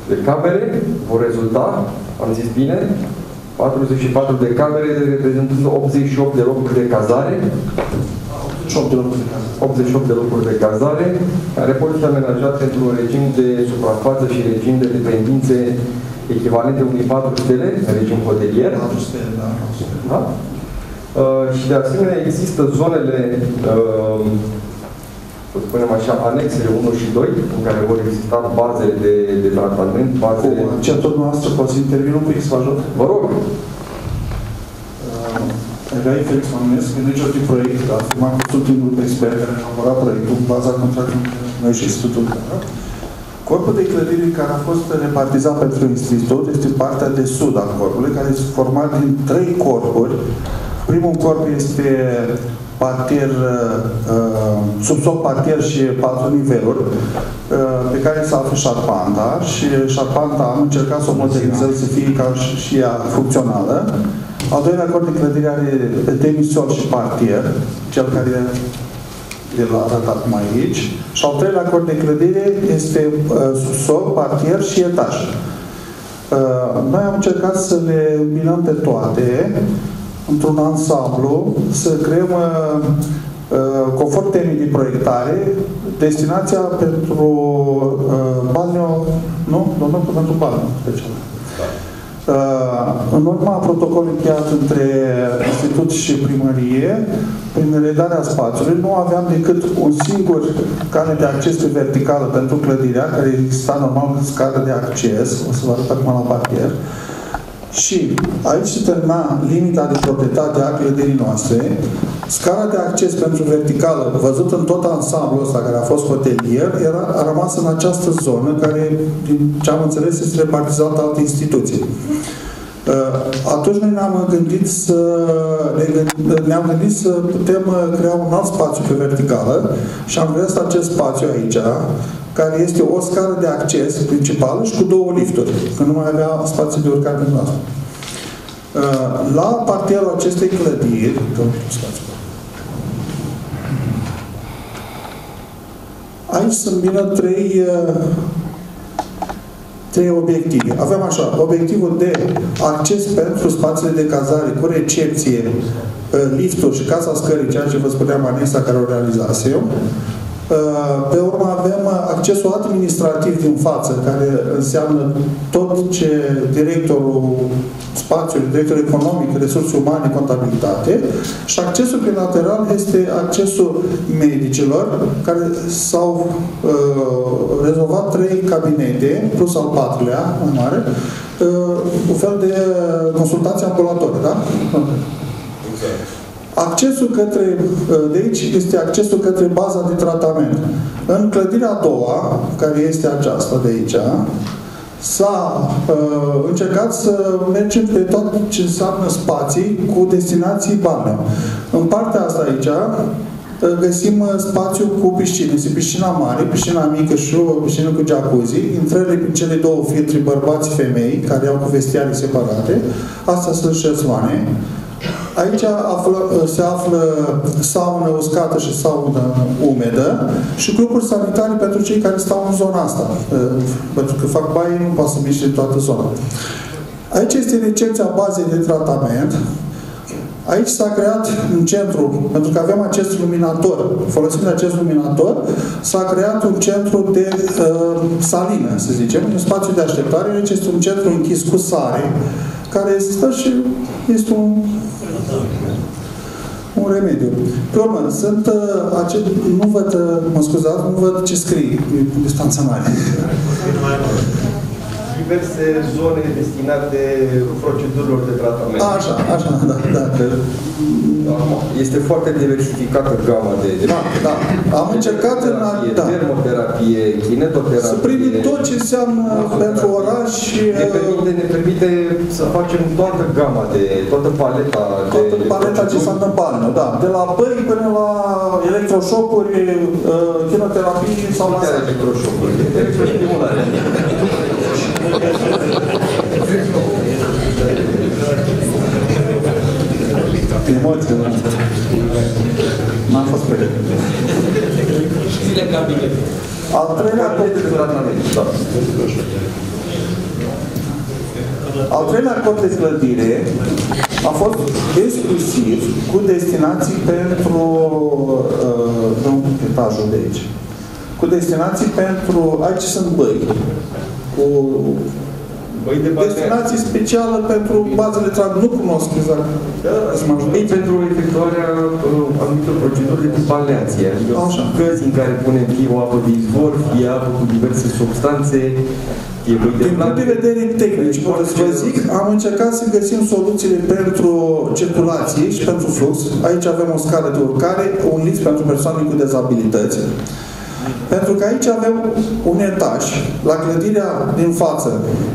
S10: de camere vor rezulta, am zis bine, patruzeci și patru de camere reprezentând optzeci și opt de locuri de cazare. optzeci și opt de locuri de cazare, care pot fi amenajate pentru un regim de suprafață și regim de dependențe echivalente unui patru stele, regim hotelier.
S11: patru stele, da.
S10: Da? Uh, și de asemenea există zonele, uh, să spunem așa, anexele unu și doi, în care vor exista baze de, de tratament, baze...
S11: Ce tot noastră poate să intervin un pic să vă ajut?
S10: Vă rog!
S11: Egai Felix mă numesc, manager de proiect, a firmat Consulting Group Expert, care a elaborat proiectul în baza contractului noi și Institutul. Corpul de clădiri care a fost repartizat pentru institut este partea de sud a corpului, care este format din trei corpuri. Primul corp este parter, uh, subsol, parter și patru niveluri, uh, pe care se află șarpanta și șarpanta am încercat să o modernizăm să fie ca și ea funcțională. Al doilea corp de clădire are demisol și parter, cel care el a arătat mai aici. Și al treilea corp de clădire este uh, subsol, parter și etaj. Uh, noi am încercat să le îmbinăm pe toate într-un ansamblu, să creăm, uh, conform temei de proiectare, destinația pentru uh, balneo, nu? Domnul, pentru balneo. Uh, în urma protocolului încheiat între Institut și Primărie, prin redarea spațiului, nu aveam decât un singur cale de acces pe verticală pentru clădirea, care exista normal scară de acces, o să vă arăt acum la parter. Și aici se termina limita de proprietate a clădirii noastre. Scara de acces pentru verticală, văzut în tot ansamblul ăsta care a fost hotelier, era, a rămas în această zonă, care, din ce am înțeles, este repartizată alte instituții. Atunci noi ne-am gândit să ne-am gândit să putem crea un alt spațiu pe verticală și am creat acest spațiu aici, care este o scară de acces principală și cu două lifturi, că nu mai avea spațiu de urcare din asta. La parterul acestei clădiri, aici se îmbină trei, trei obiective. Avem așa, obiectivul de acces pentru spațiile de cazare cu recepție, lifturi și casa scării, ceea ce vă spuneam anexa care o realizase eu. Pe urmă avem accesul administrativ din față, care înseamnă tot ce directorul spațiului, directorul economic, resurse umane, contabilitate, și accesul pe lateral este accesul medicilor, care s-au uh, rezolvat trei cabinete, plus al patrulea, mai mare, uh, un fel de consultație ambulatorie, da? Accesul către, de aici este accesul către baza de tratament. În clădirea a doua, care este aceasta de aici, s-a uh, încercat să mergem pe tot ce înseamnă spații cu destinații balneo. În partea asta aici găsim spațiu cu piscine. Este piscina mare, piscina mică și o piscină cu jacuzzi, intrările prin cele două filtri, bărbați-femei, care au cu vestiare separate. Astea sunt șezloane. Aici află, se află saună uscată și saună umedă și grupuri sanitare pentru cei care stau în zona asta. Pentru că fac baie, nu poate să miște în toată zona. Aici este recepția bazei de tratament. Aici s-a creat un centru, pentru că avem acest luminator, folosind acest luminator, s-a creat un centru de uh, salină, să zicem, un spațiu de așteptare. Aici este un centru închis cu sare, care stă și este un, un remediu. Pe urmă, sunt uh, acest, nu văd, uh, mă scuzați, nu văd ce scrie, e distanță mare.
S12: Diverse zone destinate procedurilor de tratament.
S11: Așa, așa, da, da.
S10: Este foarte diversificată gama de...
S11: Da, da. Am încercat în...
S10: Da. Termoterapie, kinetoterapie...
S11: Să primim tot ce înseamnă pentru oraș și...
S10: Ne permite, ne permite să facem toată gama de... toată paleta de...
S11: Toată paleta ce s-a întâmplat, da. De la băi până la electroșocuri, kinoterapie sau la...
S10: Electroșocuri. Electrostimulare.
S11: Emoții, nu? N-am fost pregătit.
S12: Zile cabinete.
S11: Al treilea punct
S10: de tratament. Da.
S11: Al treilea acord de clădire a fost exclusiv cu destinații pentru uh, etajul de aici. Cu destinații pentru, aici sunt băi, cu
S12: de
S11: destinații specială pentru bazele trag, nu cunosc exact.
S10: Băi pentru efectuarea uh, anumitor proceduri de tip balneație, adică căzi în care punem fie o apă de izvor, fie apă cu diverse substanțe, fie băi de
S11: din punct de vedere tehnic, pot să vă zic, am încercat să găsim soluțiile pentru circulație și pentru flux. Aici avem o scară de urcare, un lift pentru persoane cu dezabilități. Pentru că aici avem un etaj, la clădirea din față.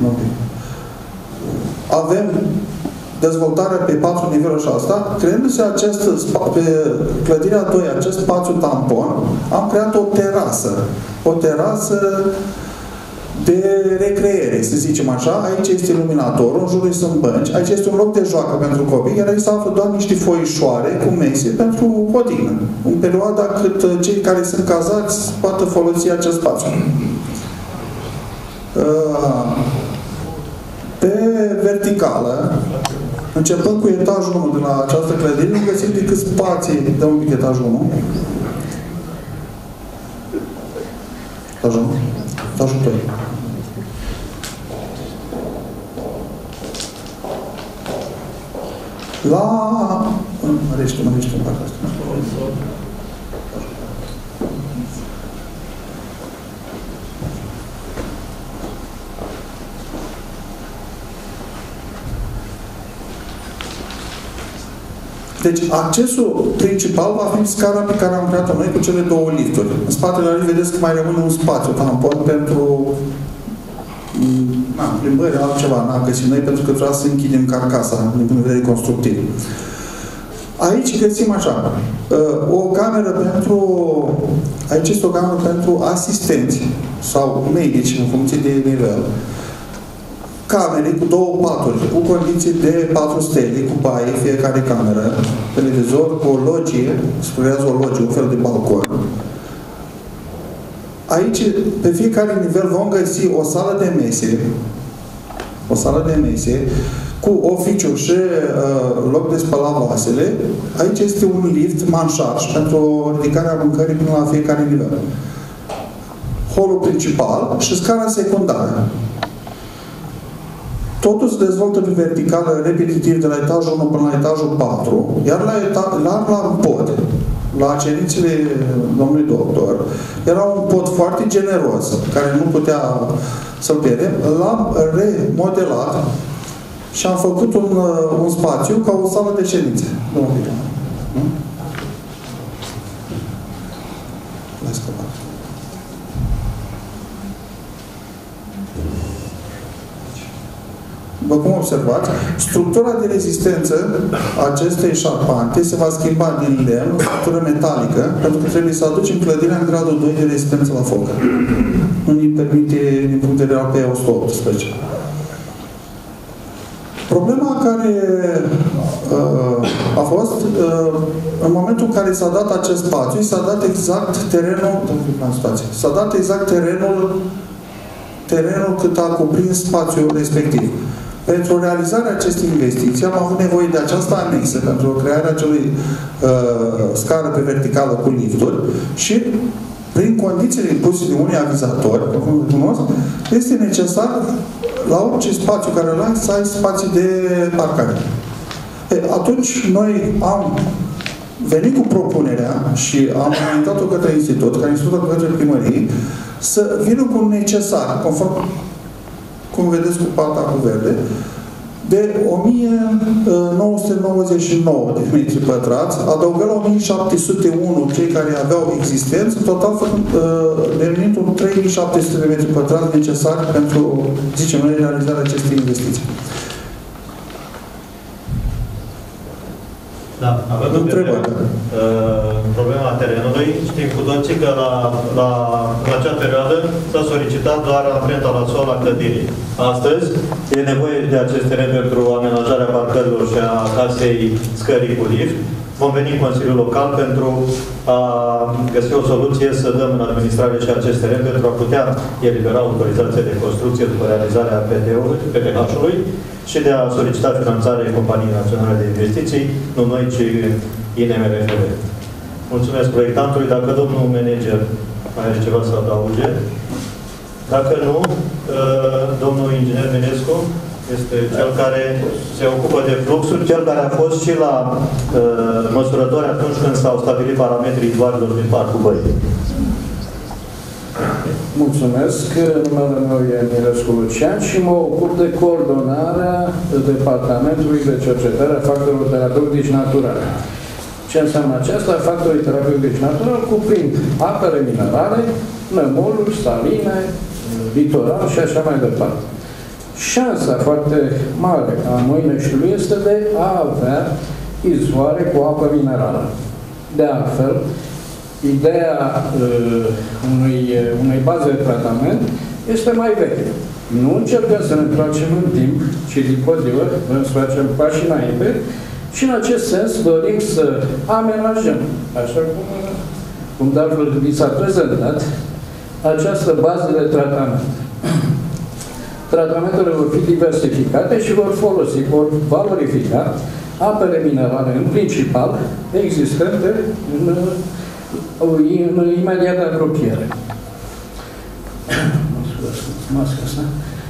S11: Avem dezvoltarea pe patru niveluri și asta, creându-se acest, pe clădirea doi, acest spațiu tampon, am creat o terasă. O terasă de recreere, să zicem așa. Aici este iluminatorul, în jurul sunt bănci, aici este un loc de joacă pentru copii, iar aici se află doar niște foișoare cu mese pentru odihnă, în perioada cât cei care sunt cazați poată folosi acest spațiu. Pe verticală, începând cu etajul unu de la această clădire, nu găsim decât spații, dă un pic etajul unu. Etajul unu. Etajul doi. La... Mărește, mărește în partea asta. Deci, accesul principal va fi scara pe care am creat-o noi cu cele două lifturi. În spatele lui vedeți că mai rămâne un spațiu tampon pentru na, plimbări, altceva. N-am găsit noi pentru că vreau să închidem carcasa din punct de vedere constructiv. Aici găsim așa. O cameră pentru... Aici este o cameră pentru asistenți sau medici în funcție de nivel. Camere cu două paturi, cu condiții de patru stele, cu baie, fiecare cameră, televizor, cu o logie, se creează o logie, un fel de balcon. Aici, pe fiecare nivel, vom găsi o sală de mese, o sală de mese, cu oficiu și uh, loc de spălat vasele. Aici este un lift manșarj pentru ridicarea mâncării până la fiecare nivel. Holul principal și scara secundară. Totul se dezvoltă pe verticală repetitiv de la etajul unu până la etajul patru, iar la, eta la, la pod, la cerințele domnului doctor, era un pod foarte generos, care nu putea să-l pierdem, l-am remodelat și am făcut un, un spațiu ca o sală de ședințe. L-ai scăpat. După cum observați, structura de rezistență a acestei șarpante se va schimba din lemn în structură metalică, pentru că trebuie să aducem clădirea în gradul doi de rezistență la foc. Nu ne permite din punct de vedere al P o sută optsprezece. Problema care uh, a fost, uh, în momentul în care s-a dat acest spațiu, s-a dat exact terenul, s-a dat exact terenul terenul cât a cuprins spațiul respectiv. Pentru realizarea acestei investiții am avut nevoie de această anexă pentru crearea acelui uh, scară pe verticală cu lifturi și prin condițiile impuse de unii avizatori, cum le cunosc, este necesar la orice spațiu care îl ai să ai spații de parcare. E, atunci noi am venit cu propunerea și am înaintat-o către institut, ca institutul către primărie, să vină cu un necesar, conform, cum vedeți cu pata cu verde, de o mie nouă sute nouăzeci și nouă de metri pătrați, adăugă la o mie șapte sute unu cei care aveau existență, total devenind un trei mii șapte sute de metri pătrați necesari pentru, zicem noi, realizarea acestei investiții.
S4: Da, avem o problema terenului. Știm cu toții că la, la, la acea perioadă s-a solicitat doar amprenta la sol a clădirii. Astăzi e nevoie de acest teren pentru amenajarea parcărilor și a casei scării cu lift. vom veni în Consiliul Local pentru a găsi o soluție să dăm în administrare și acest teren pentru a putea elibera autorizația de construcție după realizarea P T H-ului și de a solicita finanțare Companiei Naționale de Investiții, nu noi, ci I N M R F B. Mulțumesc proiectantului. Dacă domnul manager mai are ceva să adauge. Dacă nu, domnul inginer Minescu este cel care se ocupă de fluxuri, cel care a fost și la uh, măsurători atunci când s-au stabilit parametrii izvoarelor din Parcul Băii.
S13: Mulțumesc. Numele meu e Mirescu Lucian și mă ocup de coordonarea Departamentului de Cercetare a Factorilor Terapeutici Naturale. Ce înseamnă aceasta? Factorii terapeutici naturali cuprind apele minerale, nămoluri, saline, litoral și așa mai departe. Șansa foarte mare a Moineștiului este de a avea izvoare cu apă minerală. De altfel, ideea uh, unui, unei baze de tratament este mai veche. Nu încercăm să ne întoarcem în timp, ci din potrivă, vrem să facem pași înainte și în acest sens dorim să amenajăm, așa cum, cum de altfel vi s-a prezentat, această bază de tratament. Tratamentele vor fi diversificate și vor folosi, vor valorifica apele minerale, în principal, existente în, în imediată apropiere. Masca asta.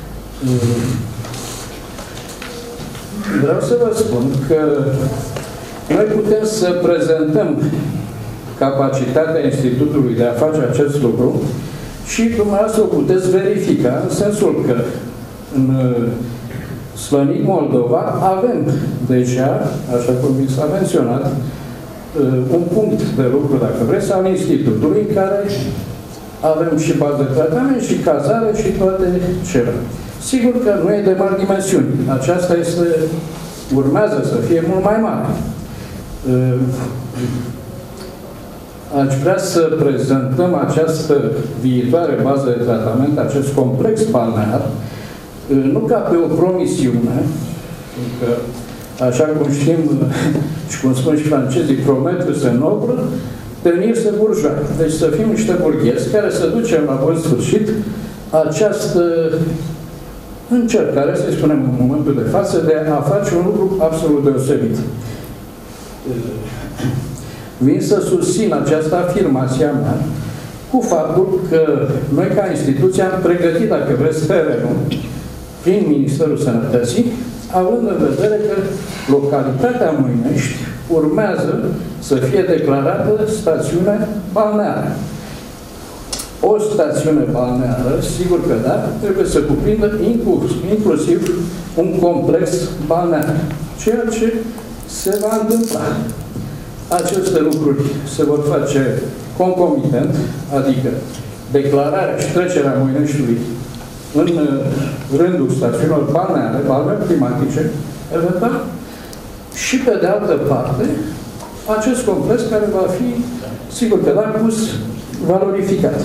S13: Vreau să vă spun că noi putem să prezentăm capacitatea Institutului de a face acest lucru și dumneavoastră o puteți verifica în sensul că în Slănic, Moldova, avem deja, așa cum vi s-a menționat, un punct de lucru, dacă vreți, al Institutului, în care avem și bază de tratament, și cazare, și toate cele. Sigur că nu e de mari dimensiuni. Aceasta este, urmează să fie mult mai mare. Aș vrea să prezentăm această viitoare bază de tratament, acest complex balnear, nu ca pe o promisiune, că, așa cum știm și cum spun și francezii, promettre se noble, tenir se bourgeois. Deci să fim niște burghezi care să ducem la bun sfârșit această încercare, să spunem în momentul de față, de a face un lucru absolut deosebit. Vin să susțin această afirmație a mea cu faptul că noi, ca instituție, am pregătit, dacă vreți, terenul prin Ministerul Sănătății, având în vedere că localitatea Moinești urmează să fie declarată stațiune balneară. O stațiune balneară, sigur că da, trebuie să cuprindă inclusiv un complex balnear, ceea ce se va întâmpla. Aceste lucruri se vor face concomitent, adică declararea și trecerea Moineștiului în rândul stațiunilor balneare, balneare climatice, eventual, și pe de altă parte, acest complex care va fi, sigur că da, pus valorificat.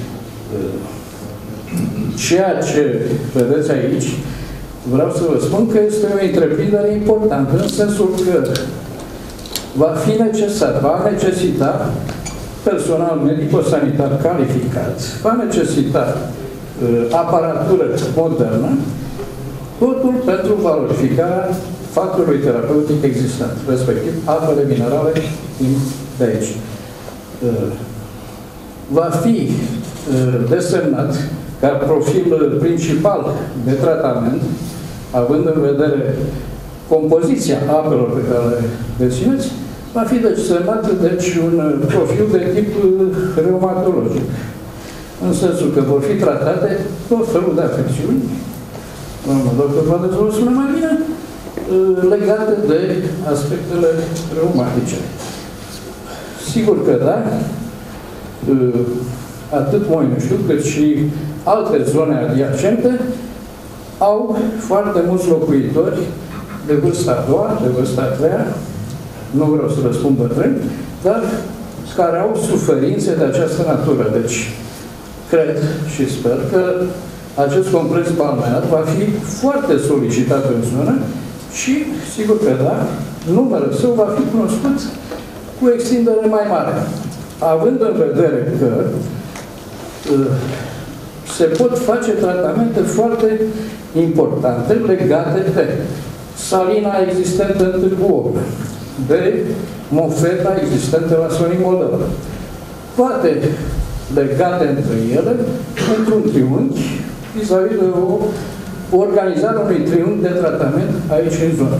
S13: Ceea ce vedeți aici, vreau să vă spun că este o întreprindere importantă, în sensul că va fi necesar, va necesita personal medico-sanitar calificat, va necesita uh, aparatură modernă, totul pentru valorificarea factorului terapeutic existent, respectiv apele minerale de aici. Uh, va fi uh, desemnat ca profil principal de tratament, având în vedere compoziția apelor pe care le dețineți, va fi desemnat, deci, un profil de tip reumatologic. În sensul că vor fi tratate tot felul de afecțiuni, domnul doctor va dezvolta mai bine, legate de aspectele reumatice. Sigur că da, atât Moineștiul cât și alte zone adiacente au foarte mulți locuitori de vârsta a doua, de vârsta a treia, nu vreau să răspund bătrâni, dar care au suferințe de această natură. Deci, cred și sper că acest complex balnear va fi foarte solicitat în zonă și, sigur că da, numele său va fi cunoscut cu extindere mai mare. Având în vedere că uh, se pot face tratamente foarte importante legate de salina existentă în Târgu Ocna, de mofeta existentă la Sorin Moldova. Toate legate între ele într-un triunghi vis-a-vis de o organizare unui triunghi de tratament aici în zonă.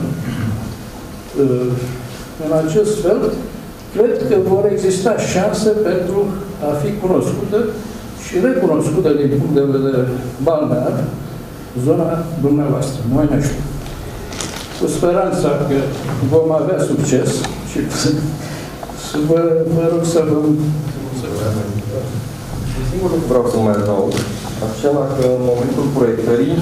S13: În acest fel, cred că vor exista șanse pentru a fi cunoscută și recunoscută din punct de vedere balnear zona dumneavoastră. Noi ne știm. Cu speranța că vom avea succes și să vă, vă rog să vă...
S10: Singurul lucru vreau să mai adaug, acela că în momentul proiectării,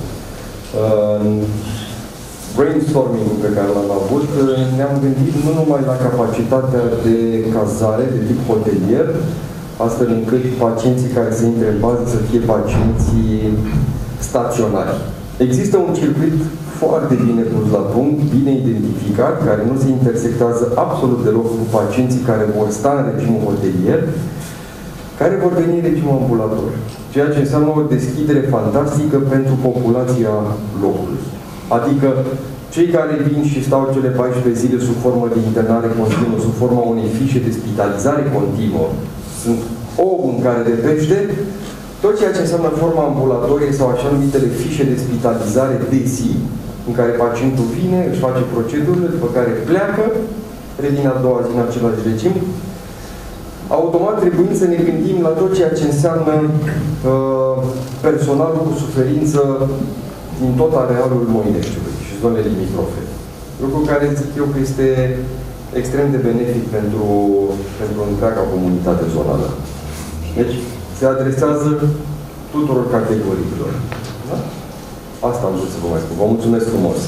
S10: în brainstorming-ul pe care l-am avut, ne-am gândit nu numai la capacitatea de cazare de tip hotelier, astfel încât pacienții care se intre în bază să fie pacienții staționari. Există un circuit foarte bine pus la punct, bine identificat, care nu se intersectează absolut deloc cu pacienții care vor sta în regimul hotelier, care vor veni în regimul ambulator. Ceea ce înseamnă o deschidere fantastică pentru populația locului. Adică cei care vin și stau cele paisprezece zile sub formă de internare continuă, sub forma unei fișe de spitalizare continuă, sunt o mâncare de pește, tot ceea ce înseamnă forma ambulatorie sau așa numitele fișe de spitalizare de zi, în care pacientul vine, își face procedurile, după care pleacă, revine a doua zi în același regim, automat trebuind să ne gândim la tot ceea ce înseamnă uh, personalul cu suferință din tot arealul Moineștiului și zonele limitrofe. Lucru care zic eu că este extrem de benefic pentru, pentru întreaga comunitate zonală. Deci, se adresează tuturor categoriilor. Da? Asta am vrut să vă mai spun. Vă mulțumesc frumos!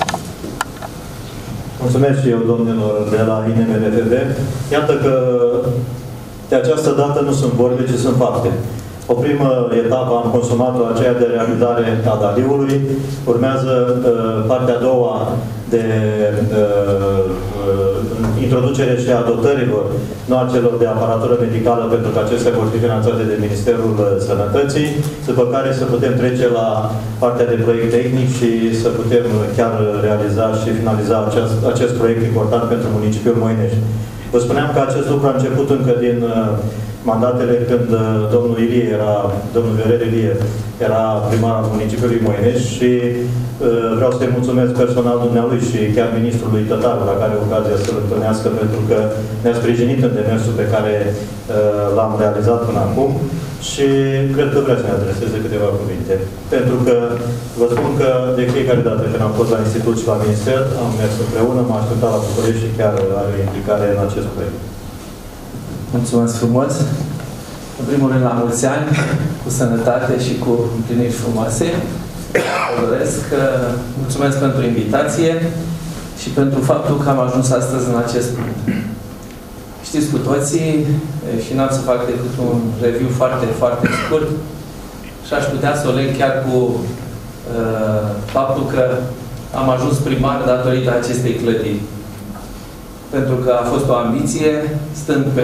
S4: Mulțumesc și eu, domnilor, de la I N M L F B. Iată că de această dată nu sunt vorbe, ci sunt fapte. O primă etapă am consumat-o, aceea de realizare a Daliului. Urmează uh, partea a doua de uh, uh, introducere și a dotărilor, nu a celor de aparatură medicală, pentru că acestea vor fi finanțate de Ministerul Sănătății, după care să putem trece la partea de proiect tehnic și să putem chiar realiza și finaliza acest, acest proiect important pentru municipiul Moinești. Vă spuneam că acest lucru a început încă din uh, mandatele când uh, domnul Ilie era, domnul Viorel Ilie era primar al municipiului Moinești și uh, vreau să-i mulțumesc personal dumnealui și chiar ministrului Tătaru, la care ocazia să-l întâlnească, pentru că ne-a sprijinit în demersul pe care uh, l-am realizat până acum și cred că vrea să ne adreseze câteva cuvinte. Pentru că vă spun că de fiecare dată când am fost la institut și la minister, am mers împreună, m-a așteptat la București și chiar are o implicare în acest proiect.
S14: Mulțumesc frumos! În primul rând, la mulți ani, cu sănătate și cu împliniri frumoase. Vă doresc. Mulțumesc pentru invitație și pentru faptul că am ajuns astăzi în acest punct. Știți cu toții, și n-am să fac decât un review foarte, foarte scurt, și aș putea să o leg chiar cu uh, faptul că am ajuns primar datorită acestei clădiri. Pentru că a fost o ambiție, stând pe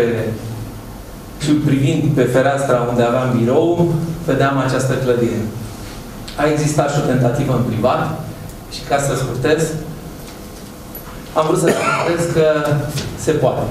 S14: și privind pe fereastra unde aveam birou, vedeam această clădire. A existat și o tentativă în privat și, ca să scurtez, am vrut să demonstrez că se poate.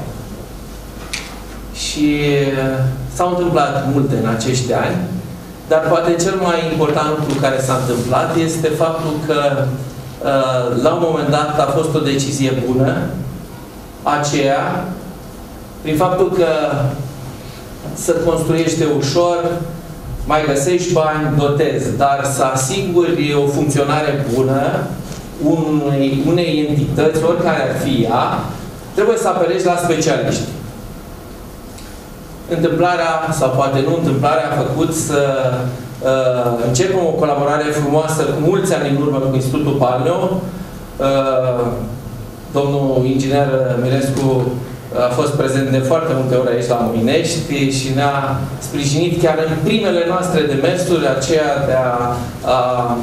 S14: Și s-au întâmplat multe în acești ani, dar poate cel mai important lucru care s-a întâmplat este faptul că la un moment dat a fost o decizie bună, aceea, prin faptul că să construiește ușor, mai găsești bani, dotezi, dar să asiguri o funcționare bună unei, unei entități, oricare ar fi ea, trebuie să apelezi la specialiști. Întâmplarea, sau poate nu întâmplarea, a făcut să uh, începem o colaborare frumoasă cu mulți ani în urmă cu Institutul Palneo. Uh, domnul inginer Mirescu a fost prezent de foarte multe ori aici la Moinești și ne-a sprijinit chiar în primele noastre demersuri, aceea de a, a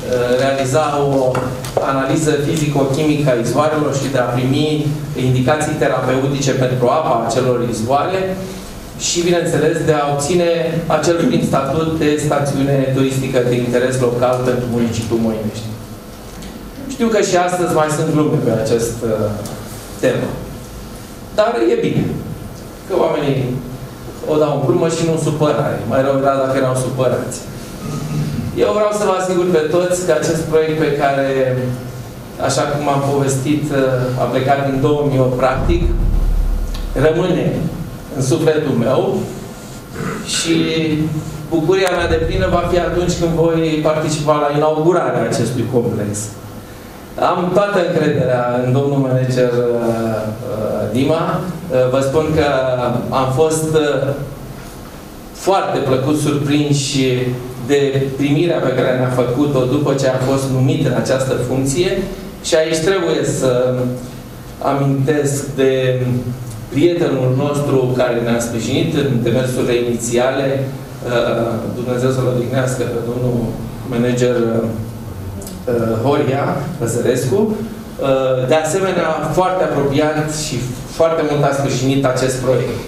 S14: realiza o analiză fizico-chimică a izvoarelor și de a primi indicații terapeutice pentru apa acelor izvoare și, bineînțeles, de a obține acel prim statut de stațiune turistică de interes local pentru municipiul Moinești. Știu că și astăzi mai sunt glume pe acest uh, temă. Dar e bine că oamenii o dau în glumă și nu în supărare. Mai rău era dacă erau supărați. Eu vreau să vă asigur pe toți că acest proiect pe care, așa cum am povestit, a plecat din două mii opt, practic, rămâne în sufletul meu și bucuria mea deplină va fi atunci când voi participa la inaugurarea acestui complex. Am toată încrederea în domnul manager uh, Dima. Uh, vă spun că am fost uh, foarte plăcut surprinși de primirea pe care ne-a făcut-o după ce a fost numit în această funcție și aici trebuie să amintesc de prietenul nostru care ne-a sprijinit în demersurile inițiale, uh, Dumnezeu să-l odihnească pe domnul manager Horia Răsărescu, de asemenea foarte apropiat și foarte mult a sprijinit acest proiect.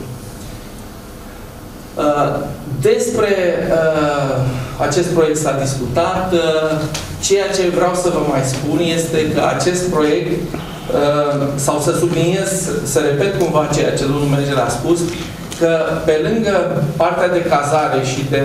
S14: Despre acest proiect s-a discutat. Ceea ce vreau să vă mai spun este că acest proiect, sau să subliniez, să repet cumva ceea ce domnul manager a spus, că pe lângă partea de cazare și de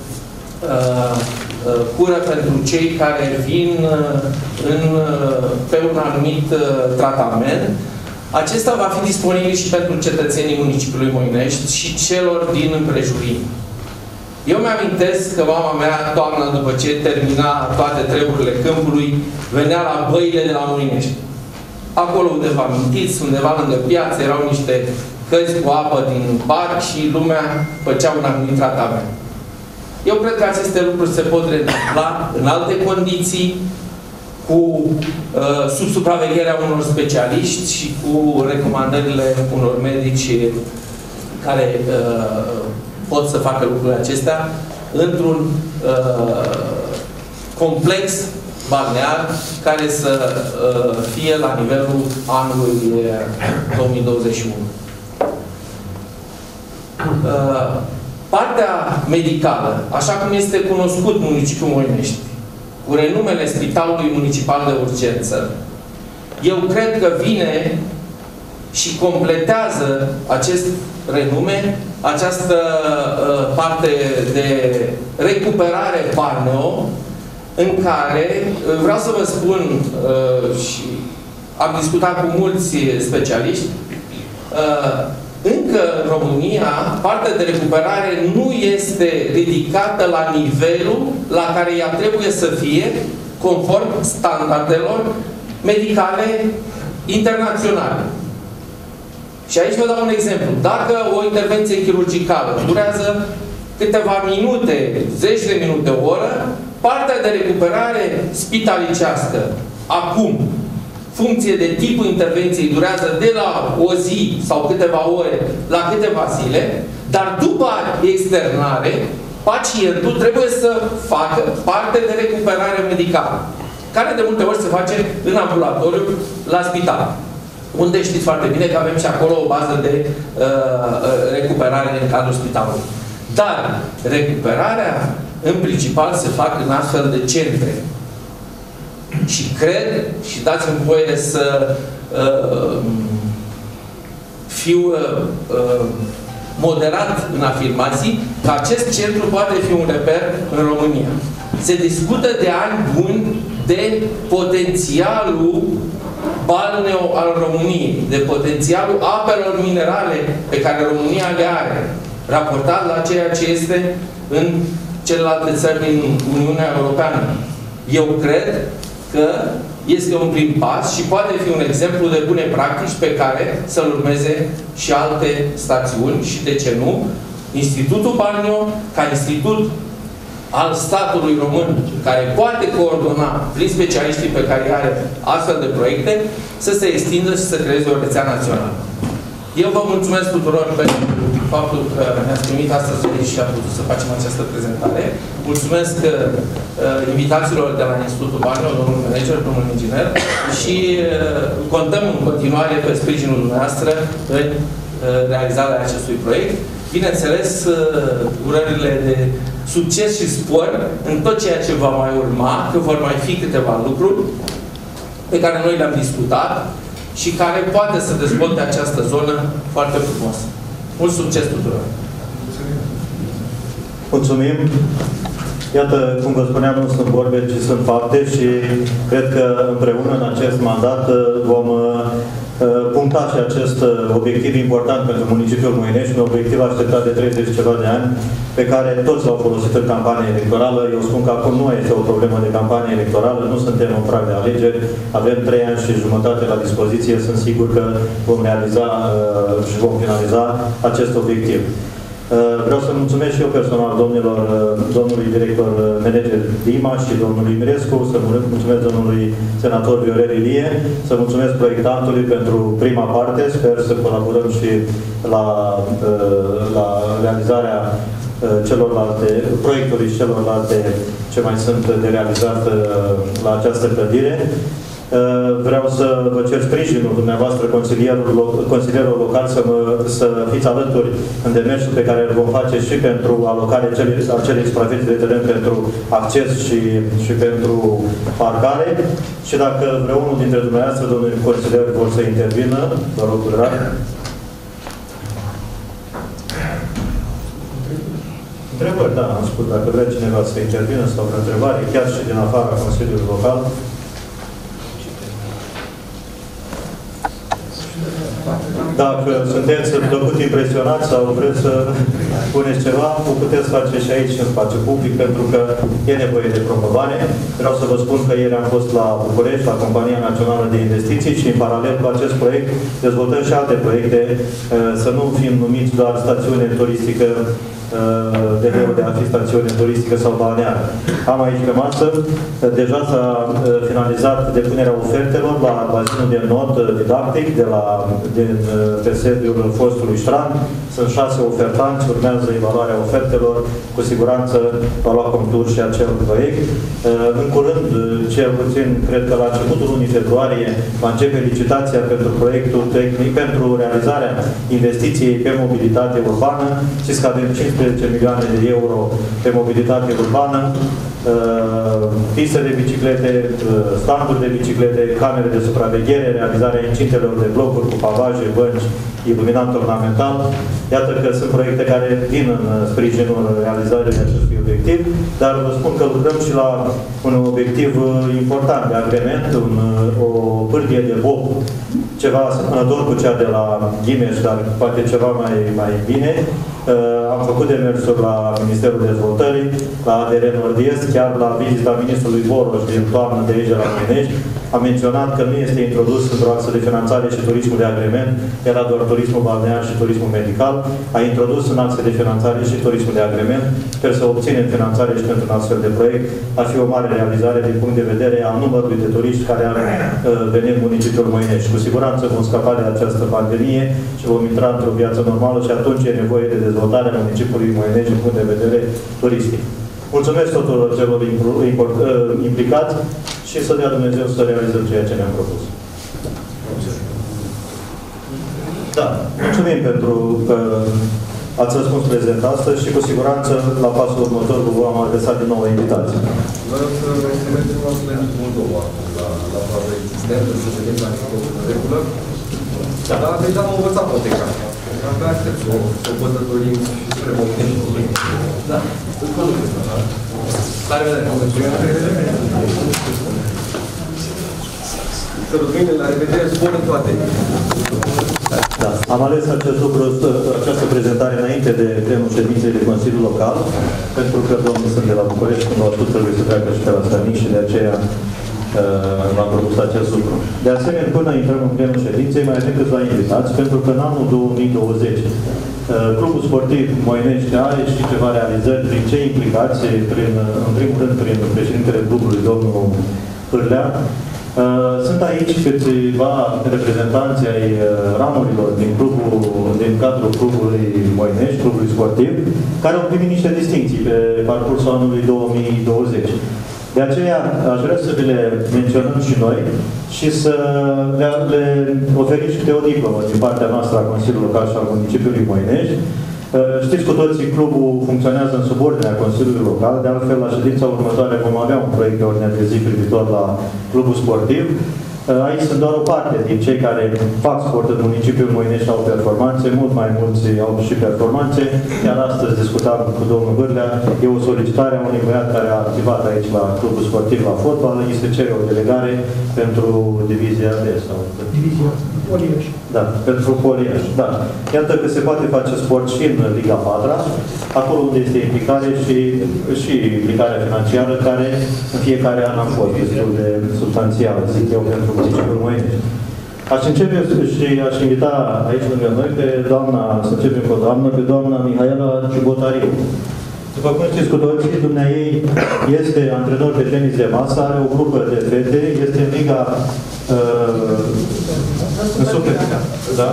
S14: cură pentru cei care vin în, pe un anumit tratament, acesta va fi disponibil și pentru cetățenii municipiului Moinești și celor din împrejurim. Eu mi-amintesc că mama mea, toamna, după ce termina toate treburile câmpului, venea la băile de la Moinești. Acolo undeva amintiți, undeva lângă piață, erau niște căzi cu apă din parc și lumea făcea un anumit tratament. Eu cred că aceste lucruri se pot întâmpla în alte condiții, cu, uh, sub supravegherea unor specialiști și cu recomandările unor medici care uh, pot să facă lucrurile acestea într-un uh, complex balnear care să uh, fie la nivelul anului două mii douăzeci și unu. Uh, Partea medicală, așa cum este cunoscut municipiul Moinești, cu renumele Spitalului Municipal de Urgență, eu cred că vine și completează acest renume, această uh, parte de recuperare balneo, în care, uh, vreau să vă spun, uh, și am discutat cu mulți specialiști, uh, încă în România, partea de recuperare nu este ridicată la nivelul la care ea trebuie să fie, conform standardelor medicale internaționale. Și aici vă dau un exemplu. Dacă o intervenție chirurgicală durează câteva minute, zeci de minute, o oră, partea de recuperare spitalicească, acum, funcție de tipul intervenției, durează de la o zi sau câteva ore la câteva zile, dar după externare, pacientul trebuie să facă parte de recuperare medicală, care de multe ori se face în ambulatoriu la spital. Unde știți foarte bine că avem și acolo o bază de uh, recuperare în cadrul spitalului. Dar recuperarea, în principal, se fac în astfel de centre. Și cred, și dați-mi voie să uh, fiu uh, uh, moderat în afirmații, că acest centru poate fi un reper în România. Se discută de ani buni de potențialul balneo al României, de potențialul apelor minerale pe care România le are, raportat la ceea ce este în celelalte țări din Uniunea Europeană. Eu cred că este un prim pas și poate fi un exemplu de bune practici pe care să-l urmeze și alte stațiuni și, de ce nu, Institutul Balneo, ca institut al statului român, care poate coordona prin specialiștii pe care are astfel de proiecte, să se extindă și să creeze o rețea națională. Eu vă mulțumesc tuturor pentru faptul că ne-ați primit astăzi aici și a putut să facem această prezentare. Mulțumesc uh, invitațiilor de la Institutul Banilor, domnul manager, domnul inginer, și uh, contăm în continuare pe sprijinul dumneavoastră în uh, realizarea acestui proiect. Bineînțeles, uh, urările de succes și spor în tot ceea ce va mai urma, că vor mai fi câteva lucruri pe care noi le-am discutat și care poate să dezvolte această zonă foarte frumos. Mult succes tuturor!
S4: Mulțumim! Iată, cum vă spuneam, nu sunt vorbe, ci sunt fapte și cred că împreună în acest mandat vom puncta și acest obiectiv important pentru municipiul Moinești, un obiectiv așteptat de treizeci ceva de ani, pe care toți l-au folosit în campanie electorală. Eu spun că acum nu este o problemă de campanie electorală, nu suntem în prag de alegeri, avem trei ani și jumătate la dispoziție, sunt sigur că vom realiza uh, și vom finaliza acest obiectiv. Uh, vreau să mulțumesc și eu personal domnilor, uh, domnului director uh, manager Dima și domnului Mirescu, să mulțumesc domnului senator Viorel Ilie, să mulțumesc proiectantului pentru prima parte, sper să colaborăm și la, uh, la realizarea celorlalte, proiectului și celorlalte ce mai sunt de realizat la această clădire. Vreau să vă cer sprijinul dumneavoastră, consilierul, consilierul local, să, mă, să fiți alături în demersul pe care îl vom face și pentru alocarea acelei suprafețe de teren pentru acces și, și pentru parcare. Și dacă vreunul dintre dumneavoastră, domnul consilier, vor să intervină, vă rog cu drag. Întrebări, da, am spus, dacă vrea cineva să intervină sau o întrebare, chiar și din afara Consiliului Local. Dacă sunteți plăcut impresionați sau vreți să spuneți ceva, o puteți face și aici în spațiu public, pentru că e nevoie de promovare. Vreau să vă spun că ieri am fost la București, la Compania Națională de Investiții și în paralel cu acest proiect dezvoltăm și alte proiecte, să nu fim numiți doar stațiune turistică de greu de a fi stațiune turistică sau balneară. Am aici pe masă, deja s-a finalizat depunerea ofertelor la bazinul de not didactic de la, din, pe sediul fostului Strand. Sunt șase ofertanți, urmează evaluarea ofertelor, cu siguranță va lua contur și acel proiect. În curând, cel puțin, cred că la începutul lunii februarie, va începe licitația pentru proiectul tehnic, pentru realizarea investiției pe mobilitate urbană. Știți că avem cincisprezece milioane de euro pe mobilitate urbană, piste de biciclete, standuri de biciclete, camere de supraveghere, realizarea incintelor de blocuri cu pavaje, bănci, iluminat ornamental. Iată că sunt proiecte care vin în sprijinul realizării acestui obiectiv, dar vă spun că lucrăm și la un obiectiv important de agrement, un, o pârghie de bob, ceva asemănător cu cea de la Ghimeș, dar poate ceva mai, mai bine. Am făcut demersuri la Ministerul Dezvoltării, la A D R Nord-Est, chiar la vizita ministrului Boroș din toamnă de aici de la Moinești. Am menționat că nu este introdus într-o axă de finanțare și turismul de agrement, era doar turismul balnear și turismul medical. A introdus în axă de finanțare și turismul de agrement. Sper să obținem finanțare și pentru un astfel de proiect. Ar fi o mare realizare din punct de vedere al numărului de turiști care ar veni în municipiul Moinești. Cu siguranță vom scăpa de această pandemie și vom intra într-o viață normală și atunci e nevoie de dezvoltarea municipiului Moinești din punct de vedere turistic. Mulțumesc tuturor celor implicați și să dea Dumnezeu să realizăm ceea ce ne-am propus. Da, mulțumim pentru că ați răspuns prezent astăzi și cu siguranță la pasul următor vă vom adresa din nou invitații.
S10: Vreau să mergem la Studentul Moldova, la, la faza existentă, să vedem la niște în regulă. Da. Dar deja am învățat poate ca. Abia aștept să o bătătorim și spre Moldova. Da. La revedere. Sărutmine, la revedere, spun în toate.
S4: Da. Am ales acest lucru, această prezentare înainte de plenul ședinței de Consiliul Local, pentru că domnul sunt de la București, când au spus trebuie să treacă și pe la Stănic și de aceea uh, v-am propus acest lucru. De asemenea, până intrăm în plenul ședinței, mai avem câțiva invitați, pentru că în anul două mii douăzeci uh, Clubul Sportiv Moinești are și ceva realizări prin cei implicați, prin, în primul rând prin președintele clubului, domnul Pârlea. Sunt aici câțiva reprezentanți ai ramurilor din, clubul, din cadrul clubului Moinești, clubului sportiv, care au primit niște distincții pe parcursul anului două mii douăzeci. De aceea aș vrea să vi le menționăm și noi și să le, le oferim și câte o diplomă din partea noastră a Consiliului Local și al Municipiului Moinești. Știți cu toții, clubul funcționează în subordinea Consiliului Local, de altfel la ședința următoare vom avea un proiect de ordine de zi privitor la clubul sportiv. Aici sunt doar o parte din cei care fac sport în municipiul Moinești au performanțe, mult mai mulți au și performanțe. Iar astăzi discutam cu domnul Bârlea, e o solicitare a unui băiat care a activat aici la clubul sportiv la fotbal, îi se cere o delegare pentru divizia D sau...
S8: Divizia Poliaș.
S4: Da, pentru Poliaș, da. Iată că se poate face sport și în Liga patru, acolo unde este implicare și, și implicarea financiară, care în fiecare an a fost destul de substanțială, zic eu, pentru municipiul Moinești. Aș începe și aș invita aici lângă noi pe doamna, să începem cu o doamnă, pe doamna Mihaela Ciubotariu. După cum știți cu toții, dumneaei este antrenor de tenis de masă, are o grupă de fete, este în Liga uh, în Superliga. Da?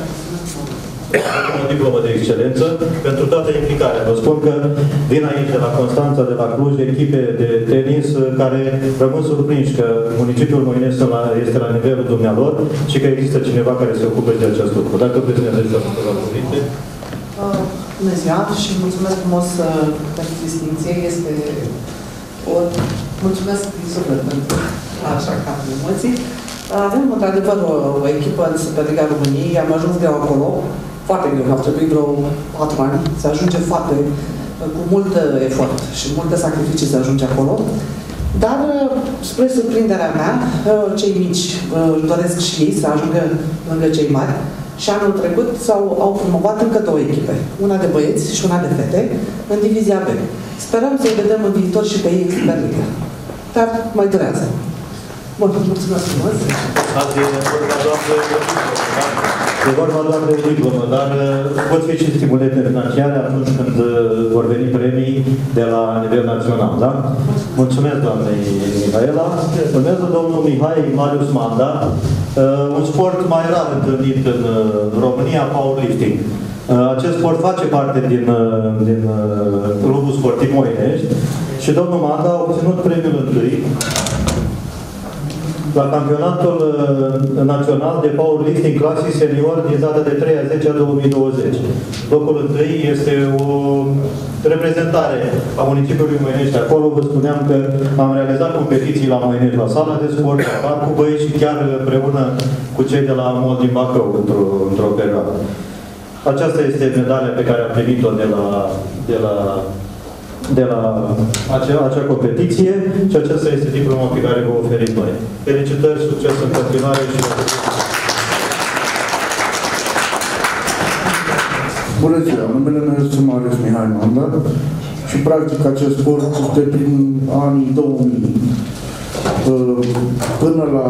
S4: O diplomă de excelență pentru toată implicarea. Vă spun că vin aici de la Constanța, de la Cluj, echipe de tenis care rămân surprinși că municipiul Moinești este la nivelul dumnealor și că există cineva care se ocupe de acest lucru. Dacă vreți să ne dați câteva cuvinte.
S15: Bună ziua și mulțumesc frumos pentru distinție. Este o... Mulțumesc din suflet pentru așa ca emoții. Avem într-adevăr o, o echipă în Superliga României, am ajuns de acolo, foarte greu, a trebuit vreo patru ani, se ajunge foarte, cu mult efort și multe sacrificii se ajunge acolo. Dar, spre surprinderea mea, cei mici își doresc și ei să ajungă lângă cei mari și anul trecut s-au, au promovat încă două echipe, una de băieți și una de fete, în divizia B. Sperăm să-i vedem în viitor și pe ei în Superliga. Dar mai durează. Bun, mulțumesc frumos.
S4: Azi e vorba doar de o diplomă, dar pot fi și stimulente financiare atunci când vor veni premii de la nivel național, da? Mulțumesc, doamnei Mihaela. Urmează domnul Mihai Marius Manda, un sport mai rar întâlnit în România, powerlifting. Acest sport face parte din, din clubul sportiv Moinești și domnul Manda a obținut premiul întâi la campionatul național de powerlifting clasic senior din data de trei a zecea două mii douăzeci. Locul întâi este o reprezentare a municipiului Moinești. Acolo vă spuneam că am realizat competiții la Moinești, la sala de sport, la cu băieți și chiar împreună cu cei de la Mol din Bacău într-o într-o perioadă. Aceasta este medalia pe care am primit-o de la, de la de la acea, acea competiție și aceasta este diploma pe care vă oferim noi. Felicitări, succes în continuare și...
S16: Bună ziua! Numele meu este Marius Mihai Manda și practic acest sport de prin anii două mii până la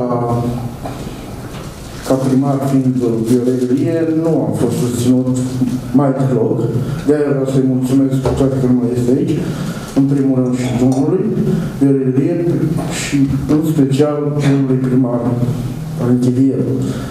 S16: ca primar fiind Viorellie, nu am fost susținut mai deloc. De-aia vreau să-i mulțumesc cu toate că nu mai este aici, în primul rând și domnului Viorellie și în special domnului primar Antivier.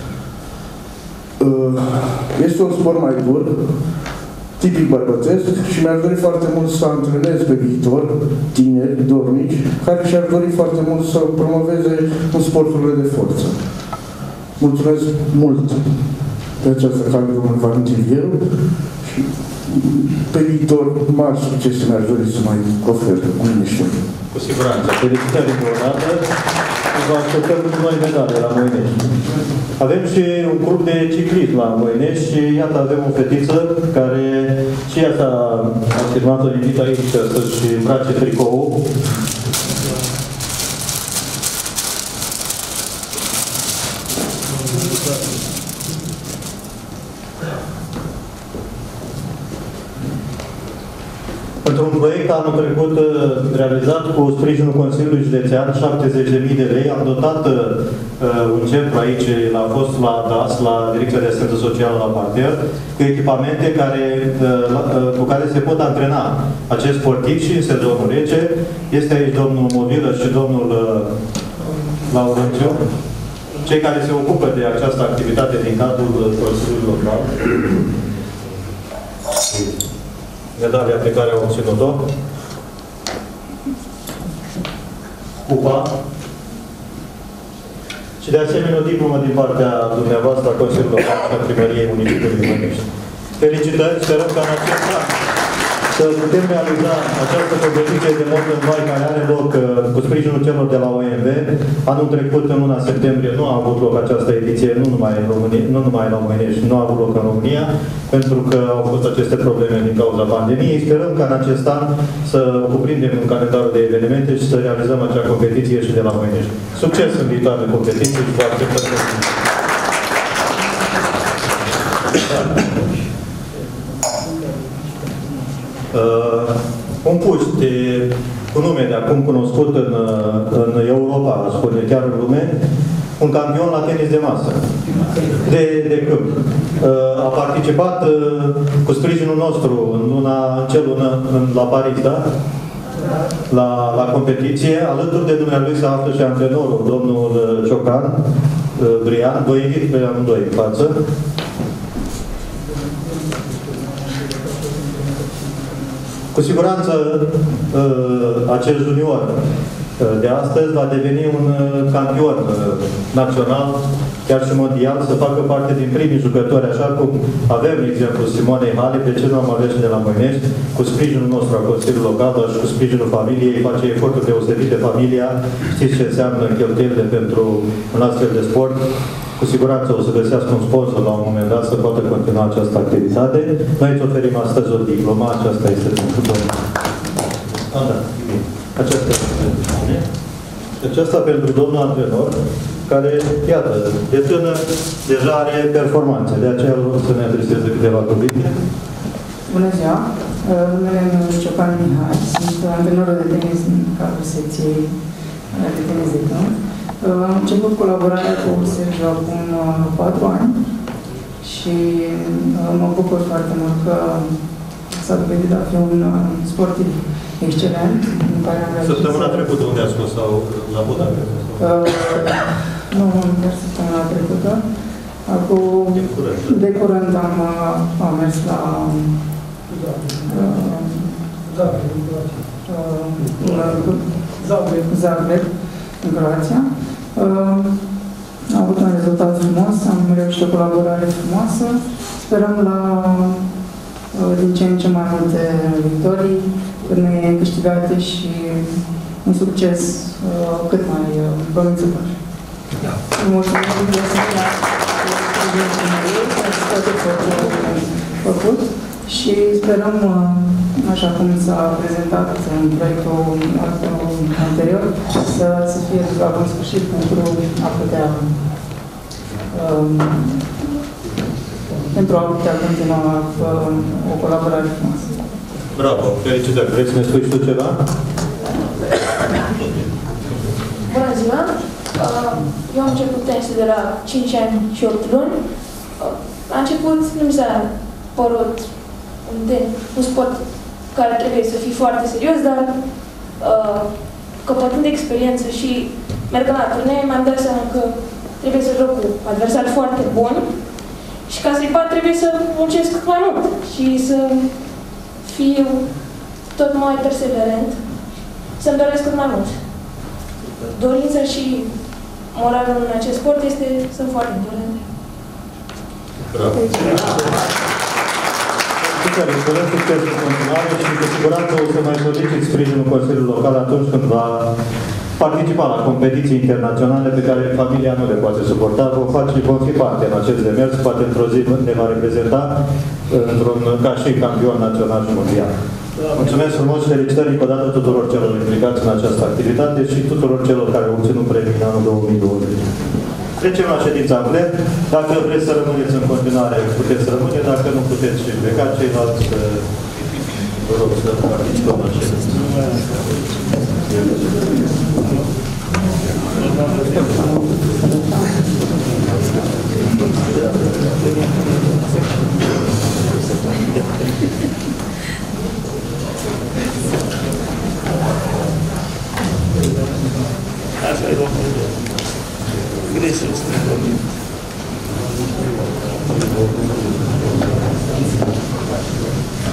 S16: Este un sport mai dur, tipic bărbățesc și mi-aș dori foarte mult să antrenez pe viitor tineri, dornici, care și-ar dori foarte mult să promoveze în sporturile de forță. Mulțumesc mult pe această cale, domnul Valentin Vieru, și pe viitor mari succese mi-aș dori să mai ofer cu niște.
S4: Cu siguranță. Felicitări încă o dată și vă așteptăm cu noi medale la Moinești. Avem și un grup de ciclism la Moinești și iată avem o fetiță care și ea s-a afirmat-o, invit aici să-și îmbrace tricoul. Într-un proiect anul trecut realizat cu sprijinul Consiliului Județean, șaptezeci de mii de lei, am dotat uh, un centru aici, a fost la D A S, la Direcția de Asistență Socială la Parter, cu echipamente care, uh, uh, cu care se pot antrena acest sportiv și în sezonul rece. Este aici domnul Movilă și domnul uh, Laurențiu. cei care se ocupă de această activitate din cadrul Consiliului Local. Medalia pe care au obținut-o. Cupa. Și de asemenea o diplomă din partea dumneavoastră a Consiliului Local și a Primăriei Municipiului Mănești. Felicitări, sperăm că în acest an să putem realiza această competiție de mountain bike care are loc cu sprijinul celor de la O M V. Anul trecut, în luna septembrie, nu a avut loc această ediție, nu numai în România, nu numai la Mănești, nu a avut loc în România, pentru că au fost aceste probleme din cauza pandemiei. Sperăm ca în acest an să cuprindem un calendar de evenimente și să realizăm acea competiție și de la Mănești. Succes în viitoare competiții și vă așteptăm. Uh, un puști cu nume de acum cunoscut în, în Europa, spune chiar în lume, un campion la tenis de masă, de, de câmp. Uh, a participat uh, cu sprijinul nostru în luna, în ce lună, în, la Paris, da? La, la competiție. Alături de dumnealui se află și antrenorul, domnul Ciocan, uh, Brian, vă invit pe amândoi în față. Cu siguranță, acel junior de astăzi va deveni un campion național, chiar și mondial, să facă parte din primii jucători, așa cum avem exemplu Simonei Hale, pe ce nu am ales de la Mănești, cu sprijinul nostru al Consiliului Local, dar și cu sprijinul familiei, face eforturi deosebite familia, știți ce înseamnă cheltuielile pentru un astfel de sport. Cu siguranță o să găsească un sponsor la un moment dat să poată continua această activitate. Noi îți oferim astăzi o diplomă, aceasta este pentru domnul. Ah, da, bine. Aceasta este pentru mine. Aceasta pentru domnul antrenor, care, iată, de tânăr, deja are performanțe. De aceea vreau să ne adreseze câteva cuvinte.
S17: Bună ziua! Numele meu este Ciocan Mihai, sunt antrenorul de tenis în cadrul secției de tenis de câmp. Am început colaborarea cu Sergiu acum patru ani și mă bucur foarte mult că s-a dovedit a fi un sportiv excelent.
S4: Săptămâna trecută unde ați fost? Sau la Budapest?
S17: Nu, chiar săptămâna trecută. Acum, de curând am, am mers la Zagreb, în Croația. Uh, am avut un rezultat frumos, am reușit o colaborare frumoasă. Sperăm la uh, din ce în ce mai multe victorii, turneie câștigate și un succes uh, cât mai uh, promițător. Da. Mulțumesc de asemenea pentru făcut și sperăm, așa cum s-a prezentat în proiectul anterior, să, să fie la bun sfârșit pentru a putea um, pentru a putea continua um, o colaborare frumoasă.
S4: Bravo! Felicitări! Vrei să ne spui și tu ceva?
S9: Bună ziua! Eu am început tenisul de la cinci ani și opt luni. La început nu mi s-a părut un, un sport care trebuie să fii foarte serios, dar uh, căpătând experiență și mergând la turnee, m-am dat seama că trebuie să joc cu adversari foarte buni și ca să-i bat trebuie să muncesc mai mult și să fiu tot mai perseverent, să-mi doresc cât mai mult. Dorința și moralul în acest sport este sunt foarte importante.
S4: Bravo! Super, sperăm succes în continuare și cu siguranță o să mai solicit sprijinul Consiliului Local atunci când va participa la competiții internaționale pe care familia nu le poate suporta. Vom face, vom fi parte în acest demers, poate într-o zi ne va reprezenta într-un ca și campion național și mondial. Mulțumesc frumos și felicitări încă o dată tuturor celor implicați în această activitate și tuturor celor care au obținut premii în anul două mii douăzeci. Trecem la ședința în plen. Dacă vreți să rămâneți în continuare, puteți rămâne. Dacă nu puteți și pleca, ceilalți vă rog să participăm la ședință.
S18: Așa e, domnule. Greșește.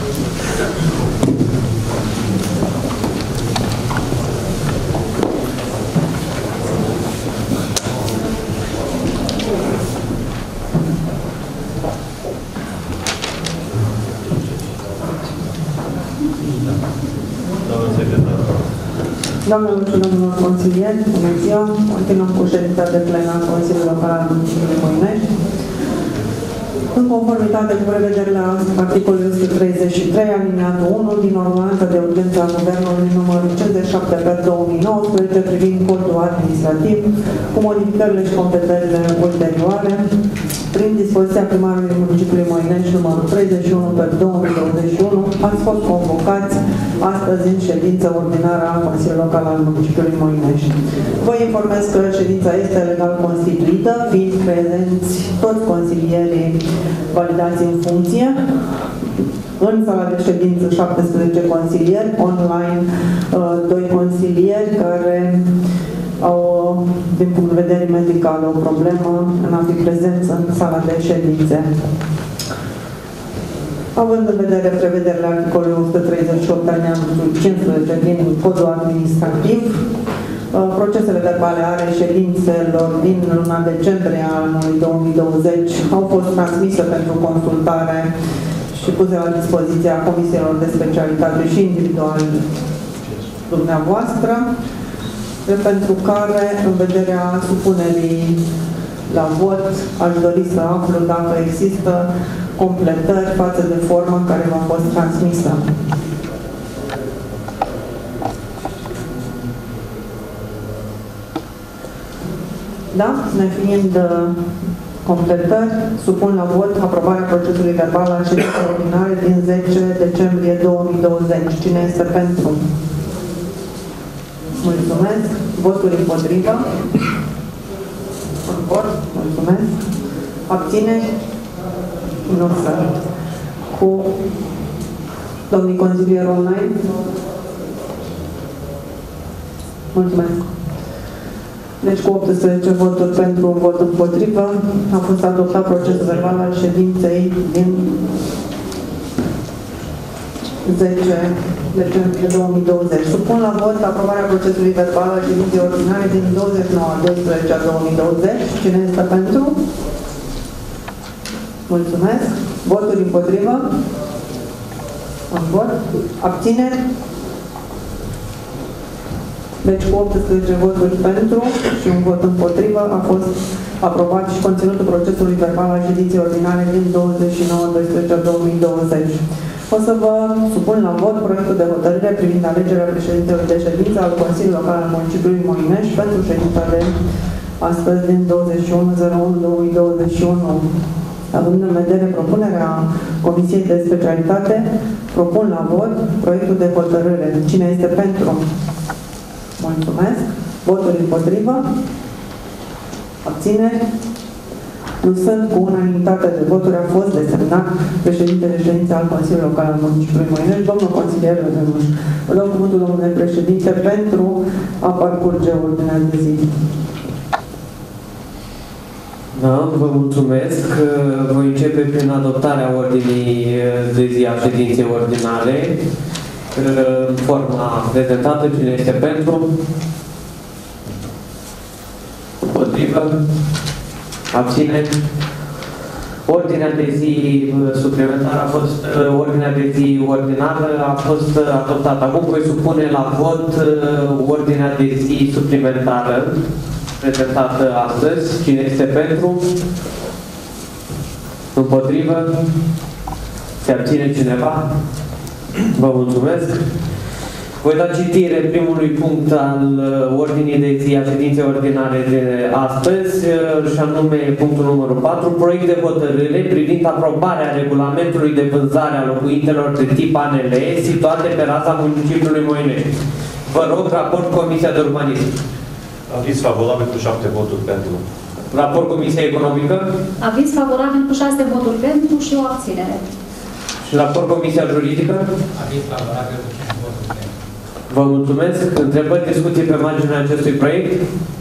S15: Doamnelor și domnilor consilieri, bună ziua! Continuăm cu ședința de plen al Consiliului Local al Municipiului Moinești. În conformitate cu prevederile articolului o sută treizeci și trei, alineatul unu din Ordonanța de Urgență a Guvernului numărul cincizeci și șapte pe două mii nouăsprezece privind codul administrativ, cu modificările și completările ulterioare, prin dispoziția primarului Municipiului Moinești numărul treizeci și unu pe două mii douăzeci și unu, ați fost convocați astăzi în ședință ordinară a Consiliului Local al Municipiului Moinești. Vă informez că ședința este legal constituită, fiind prezenți toți consilierii validați în funcție. În sala de ședință șaptesprezece consilieri, online doi consilieri care au, din punct de vedere medical, o problemă în a fi prezenți în sala de ședințe. Având în vedere prevederile articolului o sută treizeci și opt alineatul cincisprezece din Codul Administrativ, procesele verbale ale ședințelor din luna decembrie a anului două mii douăzeci au fost transmise pentru consultare și puse la dispoziția comisiilor de specialitate și individual dumneavoastră, pentru care, în vederea supunerii la vot, aș dori să aflu dacă există completări față de forma care v-a fost transmisă. Da? Nefiind completări, supun la vot aprobarea procesului verbal al ședinței ordinare din zece decembrie două mii douăzeci. Cine este pentru? Mulțumesc. Voturi împotrivă? Un vot. Mulțumesc. Abțineri? Nu sunt. Cu domnii consilier online? Mulțumesc. Deci cu optsprezece voturi pentru, un vot împotrivă, a fost adoptat procesul verbal al ședinței din zece decembrie două mii douăzeci. Supun la vot aprobarea procesului verbal al ședinței ordinare din douăzeci și nouă a doisprezece a două mii douăzeci. Cine este pentru? Mulțumesc. Voturi împotrivă? Un vot. Abțineri? Deci cu optsprezece voturi pentru și un vot împotrivă a fost aprobat și conținutul procesului verbal al ședinței ordinare din douăzeci și nouă a doisprezece a două mii douăzeci. O să vă supun la vot proiectul de hotărâre privind alegerea președintelui de ședință al Consiliului Local al Municipiului Moinești pentru ședința de astăzi din douăzeci și unu zero unu două mii douăzeci și unu. Având în vedere propunerea Comisiei de Specialitate, propun la vot proiectul de hotărâre. Cine este pentru? Mulțumesc. Voturi împotrivă? Abțineri? Nu sunt. Cu unanimitate de voturi a fost desemnat președintele de ședință al Consiliului Local al Municipiului Moinești. Domnul consilier Rădănuș, vă dau cuvântul, domnule președinte, pentru a parcurge ordinea de zi.
S18: Da, vă mulțumesc. Voi începe prin adoptarea ordinii de zi a ședinței ordinare în forma prezentată. Cine este pentru? Împotrivă? Abține? Ordinea de zi suplimentară a fost, ordinea de zi ordinară a fost adoptată. Acum voi supune la vot ordinea de zi suplimentară prezentată astăzi. Cine este pentru? Împotrivă? Se abține cineva? Vă mulțumesc. Voi da citire primului punct al ordinii de zi a ședinței ordinare de astăzi, și anume punctul numărul patru, proiect de hotărâre privind aprobarea regulamentului de vânzare a locuințelor de tip A N L situate pe raza municipiului Moinești. Vă rog, raport Comisia de Urbanism.
S4: Aviz favorabil cu șapte voturi pentru.
S18: Raport Comisia Economică.
S19: Aviz favorabil cu șase voturi pentru și o abținere.
S18: Și raport Comisia Juridică.
S3: Aviz favorabil cu cinci voturi pentru.
S18: Vă mulțumesc. Întrebări, discuții pe marginea acestui proiect?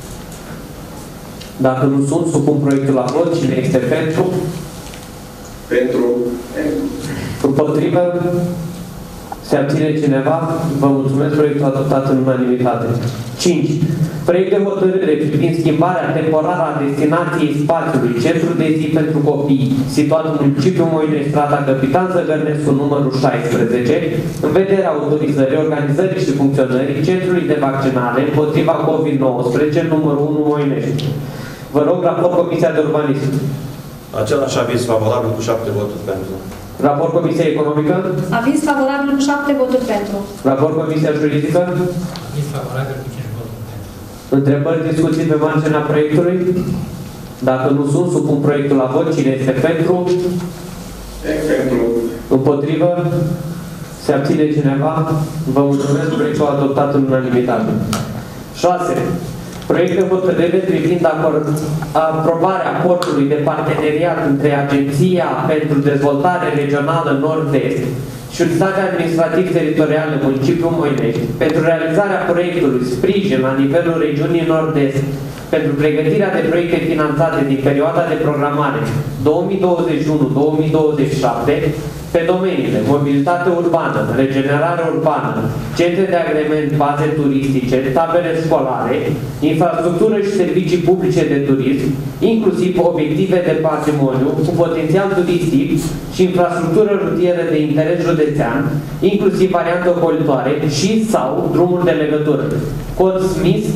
S18: Dacă nu sunt, supun proiectul la vot. Cine este pentru?
S7: Pentru.
S18: Împotrivă? Se abține cineva? Vă mulțumesc, proiectul adoptat în unanimitate. cinci. Proiect de hotărâre privind schimbarea temporară a destinației spațiului Centru de zi pentru copii, situat în municipiul Moinești, strada Capitan Zăgărnescu, numărul șaisprezece, în vederea autorizării, organizării și funcționării Centrului de Vaccinare împotriva COVID nouăsprezece, numărul unu Moinești. Vă rog, raport Comisia de Urbanism.
S4: Același aviz favorabil cu șapte voturi pentru.
S18: Raport Comisia Economică.
S19: Aviz favorabil cu șapte voturi pentru.
S18: Raport Comisia Juridică.
S3: Aviz favorabil cu cinci voturi pentru.
S18: Întrebări, discuții pe marginea proiectului? Dacă nu sunt, supun proiectul la vot. Cine este pentru?
S7: Pentru.
S18: Împotrivă? Se abține cineva? Vă mulțumesc, proiectul adoptat în unanimitate. șase. Proiect de hotărâre privind acord, aprobarea acordului de parteneriat între Agenția pentru Dezvoltare Regională Nord-Est și Unitatea Administrativ-Teritorială Municipiul Moinești pentru realizarea proiectului sprijin la nivelul regiunii Nord-Est pentru pregătirea de proiecte finanțate din perioada de programare două mii douăzeci și unu două mii douăzeci și șapte pe domeniile mobilitate urbană, regenerare urbană, centre de agrement, baze turistice, tabere școlare, infrastructură și servicii publice de turism, inclusiv obiective de patrimoniu cu potențial turistic și infrastructură rutieră de interes județean, inclusiv variante ocolitoare și sau drumuri de legătură. Cod Smith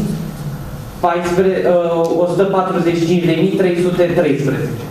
S18: o sută patruzeci și cinci de mii trei sute treisprezece.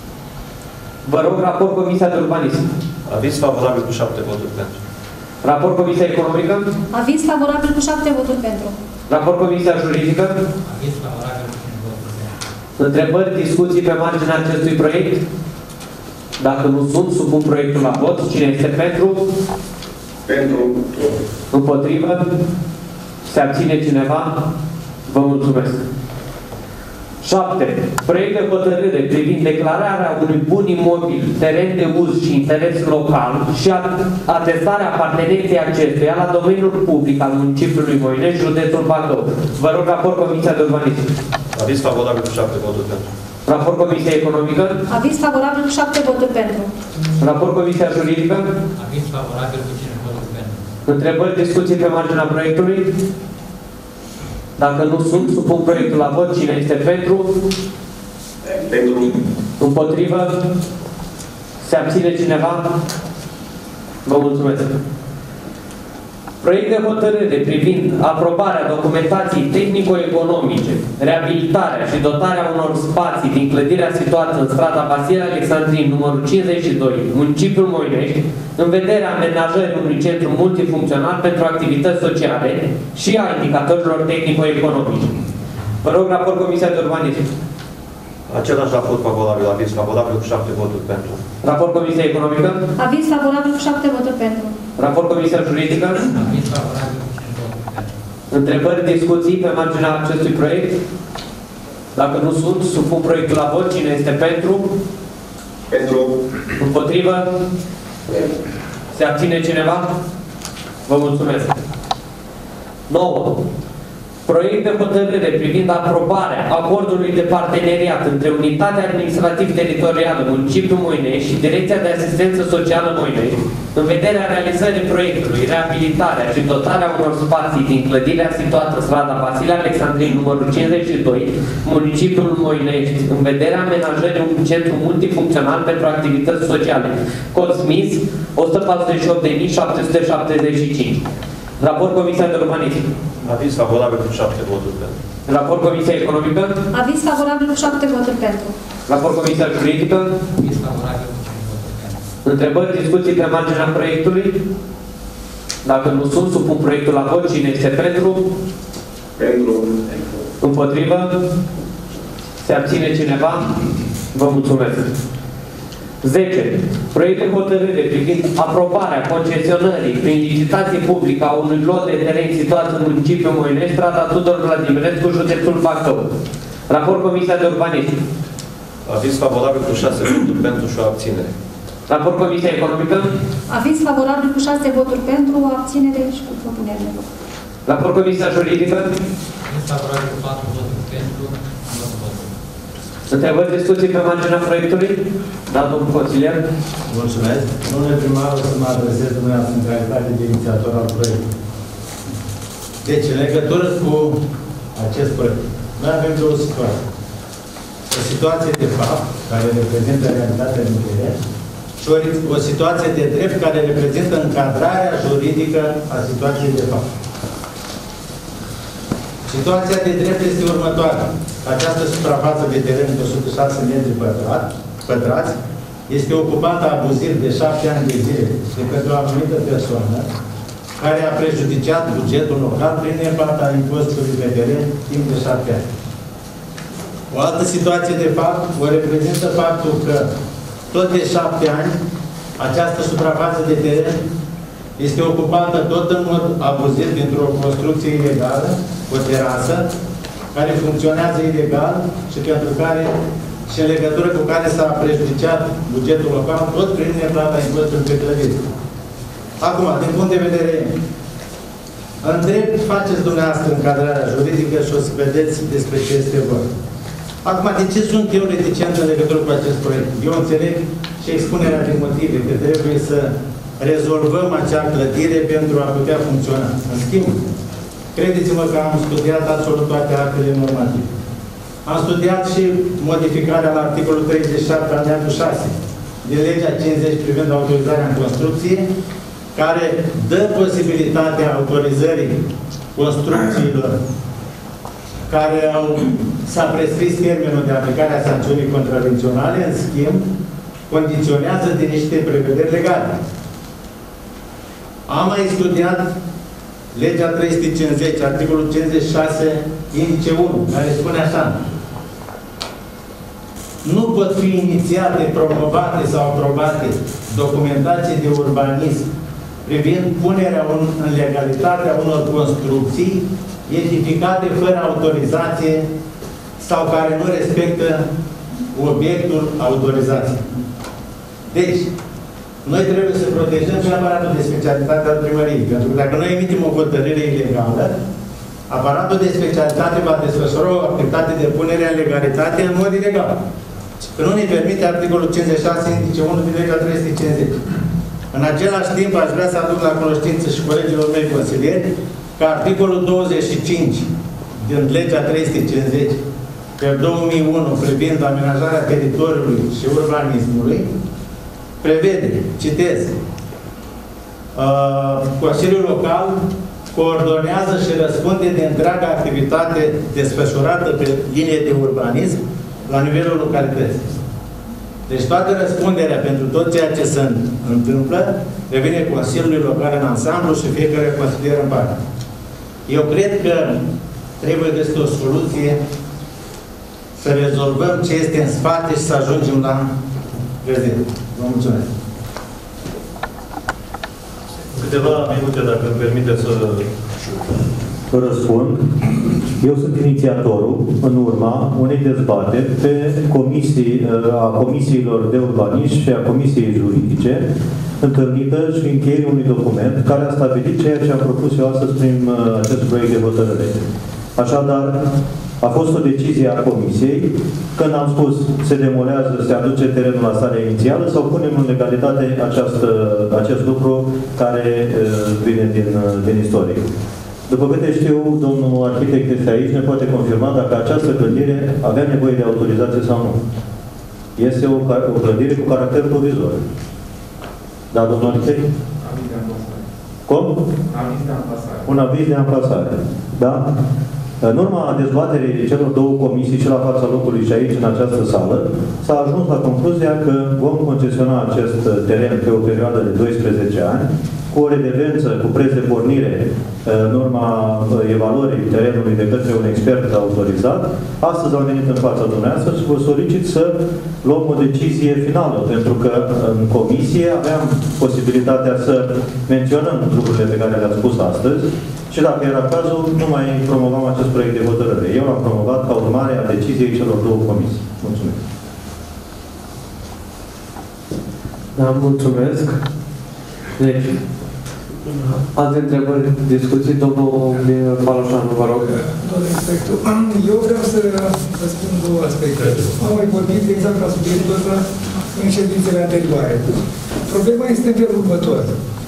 S18: Vă rog, raport Comisia de Urbanism.
S4: Aviz favorabil cu șapte voturi pentru.
S18: Raport Comisia Economică.
S19: Aviz favorabil cu șapte voturi pentru.
S18: Raport Comisia Juridică.
S3: Aviz favorabil cu cinci voturi pentru.
S18: Întrebări, discuții pe marginea acestui proiect? Dacă nu sunt, supun proiectul la vot. Cine este pentru?
S7: Pentru.
S18: Împotrivă? Se abține cineva? Vă mulțumesc. șapte. Proiect de hotărâre privind declararea unui bun imobil, teren de uz și interes local și atestarea apartenenței acestuia la domeniul public al municipiului Moinești, județul Bacău. Vă rog, raport Comisia de Urbanism.
S4: Aviz favorabil cu șapte voturi pentru.
S18: Raport Comisia Economică.
S19: Aviz favorabil cu șapte voturi pentru.
S18: Raport Comisia Juridică.
S3: Aviz favorabil cu cinci voturi pentru.
S18: Întrebări, discuții pe marginea proiectului? Dacă nu sunt, supun proiectul la vot. Cine este pentru?
S7: Pentru.
S18: Împotrivă? Se abține cineva? Vă mulțumesc. Proiect de hotărâre privind aprobarea documentației tehnico-economice, reabilitarea și dotarea unor spații din clădirea situată în strada Vasile Alexandrin, numărul cincizeci și doi, municipiul Moinești, în vederea amenajării unui centru multifuncțional pentru activități sociale și a indicatorilor tehnico-economice. Vă rog, raport Comisia de Urbanism.
S4: Același raport favorabil, aviz favorabil cu șapte voturi pentru.
S18: Raport Comisia Economică.
S19: Aviz favorabil cu șapte voturi pentru.
S18: Raport Comisia Juridică.
S3: Aviz favorabil cu cinci voturi pentru.
S18: Întrebări, discuții pe marginea acestui proiect? Dacă nu sunt, supun proiectul la vot. Cine este pentru?
S7: Pentru.
S18: Împotrivă? Se abține cineva? Vă mulțumesc. nouă. Proiect de hotărâre privind aprobarea acordului de parteneriat între Unitatea Administrativ-Teritorială Municipiul Moinești și Direcția de Asistență Socială Moinești în vederea realizării proiectului, reabilitarea și dotarea unor spații din clădirea situată în strada Vasile Alexandrin, numărul cincizeci și doi, Municipiul Moinești, în vederea amenajării unui centru multifuncțional pentru activități sociale. Cod Smith o sută patruzeci și opt de mii șapte sute șaptezeci și cinci. Raport Comisia de Urbanism.
S4: Aviz favorabil cu șapte voturi pentru.
S18: Raport Comisia Economică.
S19: Aviz favorabil cu șapte voturi pentru.
S18: Raport Comisia Juridică.
S3: Aviz favorabil cu cinci voturi pentru.
S18: Întrebări, discuții pe marginea proiectului? Dacă nu sunt, supun proiectul la vot. Cine este pentru?
S7: Pentru.
S18: Împotrivă? Se abține cineva? Vă mulțumesc. zece. Proiect de hotărâre privind aprobarea concesionării prin licitație publică a unui lot de teren situat în municipiul Moinești, strada Tudor Vladimirescu, județul Bacău. Raport Comisia de Urbanism.
S4: Aviz favorabil cu șase voturi pentru și o abținere.
S18: Raport Comisia Economică.
S19: Aviz favorabil cu șase voturi pentru, o abținere și cu propunere de vot.
S18: Raport Comisia Juridică.
S3: Aviz favorabil cu patru voturi pentru, nouă voturi.
S18: Întrebări, discuții pe marginea proiectului? Da, domnul consilier?
S6: Mulțumesc. Domnule primar, o să mă adresez dumneavoastră în calitate de inițiator al proiectului. Deci, în legătură cu acest proiect, noi avem două situații. O situație de fapt, care reprezintă realitatea din teren, și o, o situație de drept care reprezintă încadrarea juridică a situației de fapt. Situația de drept este următoarea. Această suprafață de teren de o sută șase metri pătrați este ocupată abuziv de șapte ani de zile de către o anumită persoană care a prejudiciat bugetul local prin neplata impozitului pe teren timp de șapte ani. O altă situație de fapt o reprezintă faptul că tot de șapte ani această suprafață de teren este ocupată tot în mod abuziv dintr-o construcție ilegală, o terasă, care funcționează ilegal și pentru care și în legătură cu care s-a prejudiciat bugetul local, tot prin neplata impozitului pe clădire. Acum, din punct de vedere întreb, faceți dumneavoastră încadrarea juridică și o să vedeți despre ce este vorba. Acum, de ce sunt eu reticent în legătură cu acest proiect? Eu înțeleg și expunerea de motive, că trebuie să rezolvăm acea clădire pentru a putea funcționa. În schimb, credeți-mă că am studiat absolut toate actele normative. Am studiat și modificarea la articolul treizeci și șapte alineatul șase din legea cincizeci privind autorizarea în construcție, care dă posibilitatea autorizării construcțiilor care au, s-a prescris termenul de aplicare a sancțiunii contravenționale, în schimb, condiționează de niște prevederi legale. Am mai studiat legea trei sute cincizeci, articolul cincizeci și șase, indice unu, care spune așa: nu pot fi inițiate, promovate sau aprobate documentații de urbanism privind punerea în, în legalitatea unor construcții edificate fără autorizație sau care nu respectă obiectul autorizației. Deci, noi trebuie să protejăm și aparatul de specialitate al primăriei. Pentru că dacă noi emitem o hotărâre ilegală, aparatul de specialitate va desfășura o activitate de punere în legalitate în mod ilegal. Că nu ne permite articolul cincizeci și șase, indice unu din legea trei sute cincizeci. În același timp, aș vrea să aduc la cunoștință și colegilor mei consilieri că articolul douăzeci și cinci din legea trei sute cincizeci pe două mii unu privind amenajarea teritoriului și urbanismului prevede, citez, uh, Consiliul Local coordonează și răspunde de întreaga activitate desfășurată pe linie de urbanism la nivelul localității. Deci toată răspunderea pentru tot ceea ce se întâmplă revine Consiliului Local în ansamblu și fiecare consilier în parte. Eu cred că trebuie găsit o soluție să rezolvăm ce este în spate și să ajungem la prezent. Vă mulțumesc.
S4: Câteva minute, dacă îmi permiteți să
S20: răspund. Eu sunt inițiatorul, în urma unei dezbateri pe comisii, a comisiilor de urbanism și a comisiei juridice, întâlnită și încheierii unui document care a stabilit ceea ce am propus eu astăzi prin acest proiect de hotărâre. Așadar, a fost o decizie a comisiei, când am spus se demolează, se aduce terenul la starea inițială sau punem în legalitate această, acest lucru care vine din, din istorie. După câte știu, domnul arhitect este aici, ne poate confirma dacă această clădire avea nevoie de autorizație sau nu. Este o, o clădire cu caracter provizor. Da, domnul arhitect?
S10: Aviz de amplasare.
S20: Cum?
S10: Aviz de amplasare.
S20: Un aviz de amplasare. Da? În urma dezbaterii celor două comisii și la fața locului și aici, în această sală, s-a ajuns la concluzia că vom concesiona acest teren pe o perioadă de doisprezece ani, cu o redevență, cu preț de pornire, în urma evaluării terenului de către un expert autorizat. Astăzi am venit în fața dumneavoastră și vă solicit să luăm o decizie finală, pentru că în comisie aveam posibilitatea să menționăm lucrurile pe care le-ați spus astăzi și dacă era cazul, nu mai promovam acest proiect de hotărâre. Eu l-am promovat ca urmare a deciziei celor două comisii. Mulțumesc.
S18: Da, mulțumesc. Deci, Alte întrebări, discuții, domnul Palașanu, vă rog.
S21: Domnul inspector, eu vreau să vă spun două aspecte. Am mai vorbit exact la subiectul ăsta în ședințele anterioare. Problema este în felul următor.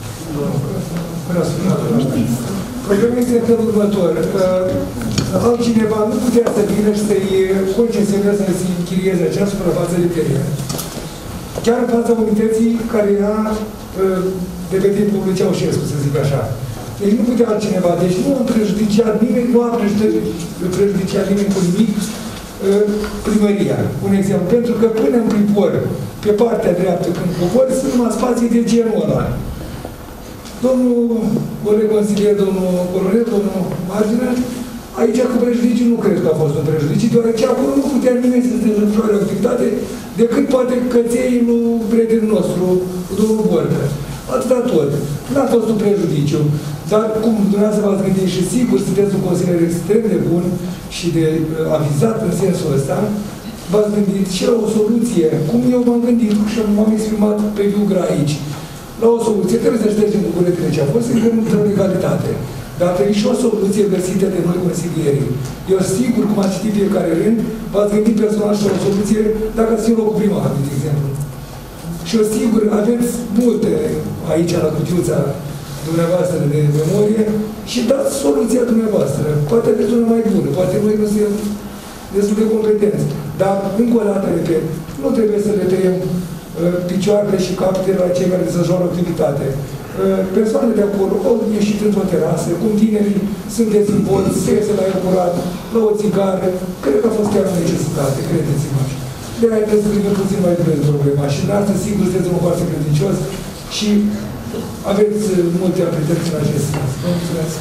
S21: Vreau să spun Problema este în felul următor. Altcineva nu putea să vină și să-i concesioneze, să-i închirieze acea suprafață de teren. Chiar în fața unității care era de pe timpul lui Ceaușescu, să zic așa. Deci nu putea altcineva. Deci nu a prejudiciat nimeni, nu a prejudiciat nimeni cu nimic primăria. Un exemplu. Pentru că până în Pripor, pe partea dreaptă, când cobori, sunt numai spații de genul ăla. Domnul coleg consilier, domnul colonel, domnul Margină, aici cu prejudiciu nu cred că a fost un prejudiciu, deoarece acolo nu putea nimeni să se desfășoare o activitate decât poate căței lui prietenul nostru, domnul Borcă. Atâta tot. N-a fost un prejudiciu. Dar, cum dumneavoastră v-ați gândit și sigur sunteți un consilier extrem de bun și de uh, avizat în sensul ăsta, v-ați gândit și la o soluție, cum eu m-am gândit și m-am exprimat pe viu gras aici. La o soluție, trebuie să ștergem bucuretele ce a fost, să dăm într-o legalitate. Dar trebuie și o soluție găsită de noi consilierii. Eu sigur, cum ați citit fiecare rând, v-ați gândit personal și la o soluție dacă ați fi locul primarului, de exemplu. Și eu sigur, aveți multe aici la cutiuța dumneavoastră de memorie și dați soluția dumneavoastră. Poate aveți una mai bună, poate noi nu suntem destul de competenți. Dar, încă o dată, repet, nu trebuie să le tăiem uh, picioarele și capetele la cei care desfășoară activitate. Uh, persoanele de acolo au ieșit într-o terasă, cum tinerii sunt dezvolți, se iese la aer curat, la o țigară. Cred că a fost chiar o necesitate, credeți-mă. De-aia trebuie să privim puțin mai bine problema. Și dumneavoastră, sigur, sunteți un foarte credincios și aveți multe abilități în acest sens. Mulțumesc!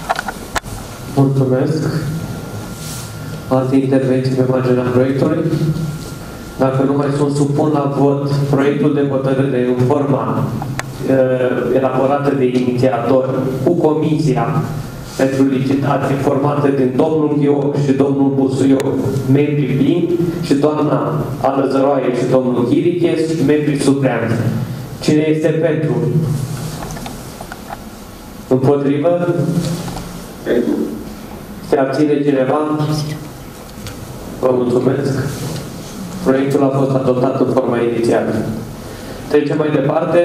S18: Mulțumesc! Alte intervenții pe marginea proiectului? Dacă nu mai sunt, supun la vot proiectul de hotărâre în forma uh, elaborată de inițiator cu comisia pentru licitație formată din domnul Ghioc și domnul Busuioc, membri plini, și doamna Alăzăroaie și domnul Chiriches, membri supleanți. Cine este pentru? Împotrivă?
S7: Pentru.
S18: Se abține cineva? Vă mulțumesc. Proiectul a fost adoptat în forma inițială. Trecem mai departe.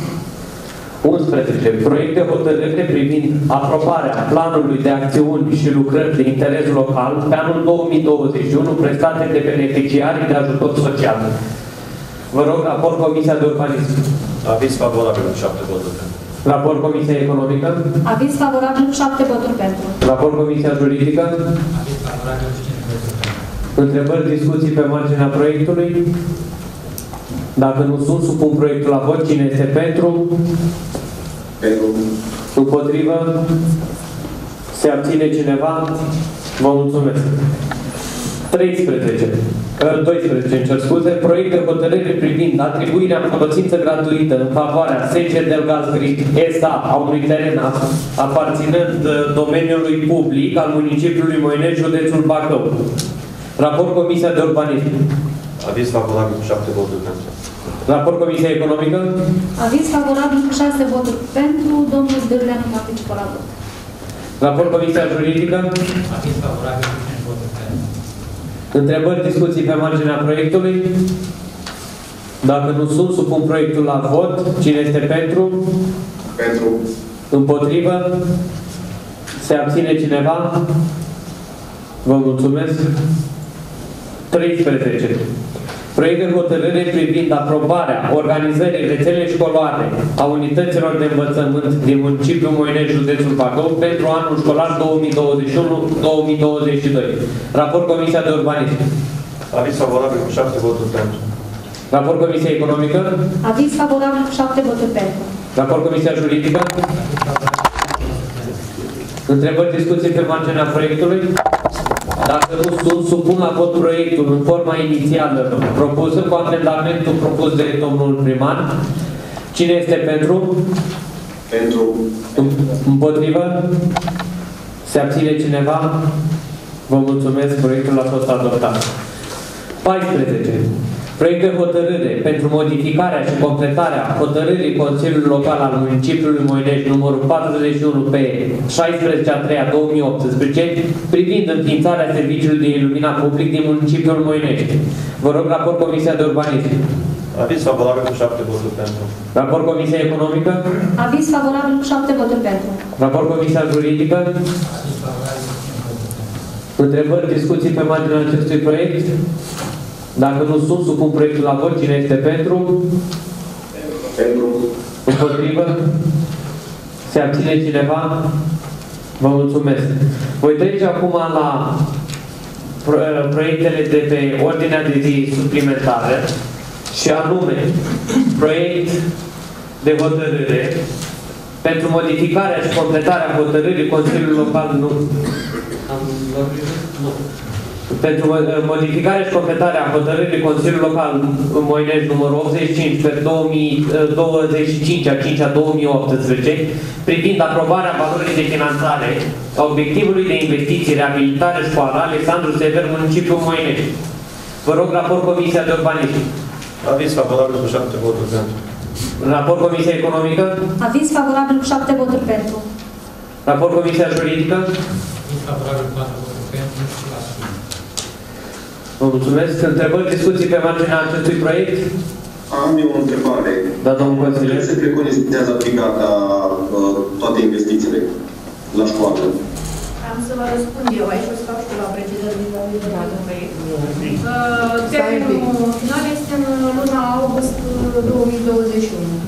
S18: unsprezece. Proiect de hotărâre privind aprobarea planului de acțiuni și lucrări de interes local pe anul două mii douăzeci și unu prestate de beneficiarii de ajutor social. Vă rog, raport Comisia de Urbanism.
S4: Aviz favorabil cu șapte voturi pentru.
S18: Raport Comisia Economică.
S19: Aviz favorabil cu șapte voturi pentru.
S18: Raport Comisia Juridică.
S3: Aviz favorabil cu cinci voturi pentru.
S18: Întrebări, discuții pe marginea proiectului? Dacă nu sunt, supun proiectul la vot. Cine este pentru?
S7: Pentru.
S18: Împotrivă? Se abține cineva? Vă mulțumesc. treisprezece. doisprezece, îmi cer scuze. Proiect de hotărâre privind atribuirea în folosință gratuită în favoarea S C Delgaz Grid S A a unui teren aparținând domeniului public al municipiului Moinești, județul Bacău. Raport Comisia de Urbanism.
S4: Aviz favorabil cu șapte voturi pentru.
S18: Raport Comisia Economică.
S19: Aviz favorabil cu șase voturi pentru. Domnul Dârlean nu participă la vot.
S18: Raport Comisia Juridică.
S3: Aviz favorabil cu cinci voturi pentru.
S18: Întrebări, discuții pe marginea proiectului? Dacă nu sunt, supun proiectul la vot. Cine este pentru?
S7: Pentru.
S18: Împotrivă? Se abține cineva? Vă mulțumesc. treisprezece. Proiect de hotărâre privind aprobarea organizării rețelei școlare a unităților de învățământ din municipiul Moinești, județul Bacău, pentru anul școlar două mii douăzeci și unu două mii douăzeci și doi. Raport Comisia de Urbanism.
S4: Aviz favorabil cu șapte voturi pentru.
S18: Raport Comisia Economică.
S19: Aviz favorabil cu șapte voturi pentru.
S18: Raport Comisia Juridică. Întrebări, discuții pe marginea proiectului? Dacă nu sunt, supun la vot proiectul în forma inițială propusă cu amendamentul propus de domnul primar. Cine este pentru?
S7: Pentru.
S18: Împotrivă? Se abține cineva? Vă mulțumesc, proiectul a fost adoptat. paisprezece. Proiect de hotărâre pentru modificarea și completarea hotărârii Consiliului Local al Municipiului Moinești numărul patruzeci și unu pe șaisprezece a treia două mii optsprezece privind înființarea serviciului de iluminat public din municipiul Moinești. Vă rog, raport Comisia de Urbanism.
S4: Aviz favorabil cu șapte voturi pentru.
S18: Raport Comisia Economică.
S19: Aviz favorabil cu șapte voturi pentru.
S18: Raport Comisia Juridică. Întrebări, discuții pe marginea acestui proiect? Dacă nu sunt, supun proiectul la vot. Cine este pentru?
S7: Pentru.
S18: Împotrivă? Se abține cineva? Vă mulțumesc. Voi trece acum la proiectele de pe ordinea de zi suplimentare și anume proiect de hotărâre pentru modificarea și completarea hotărârii Consiliului Local nu. Nu. Pentru modificarea și completarea hotărârii Consiliului Local Moinești numărul optzeci și cinci pe două mii douăzeci și cinci a cincea două mii optsprezece privind aprobarea valorii de finanțare a obiectivului de investiții reabilitare școală Alexandru Sever, municipiul Moinești. Vă rog, raport Comisia de Urbanism.
S4: Aviz favorabil cu șapte voturi pentru.
S18: Raport Comisia Economică.
S19: Aviz favorabil cu șapte voturi pentru.
S18: Raport Comisia Juridică.
S8: Aviz favorabil cu patru voturi pentru și la sume.
S18: Vă mulțumesc. Întrebări, discuții pe marginea acestui proiect?
S7: Am eu o întrebare.
S18: Da, domnul consilier.
S7: Se preconizează aplicarea toate investițiile la școală?
S9: Am să vă răspund eu aici, o să fac și la precizări din de proiect. Termenul final este în luna august două mii douăzeci și unu.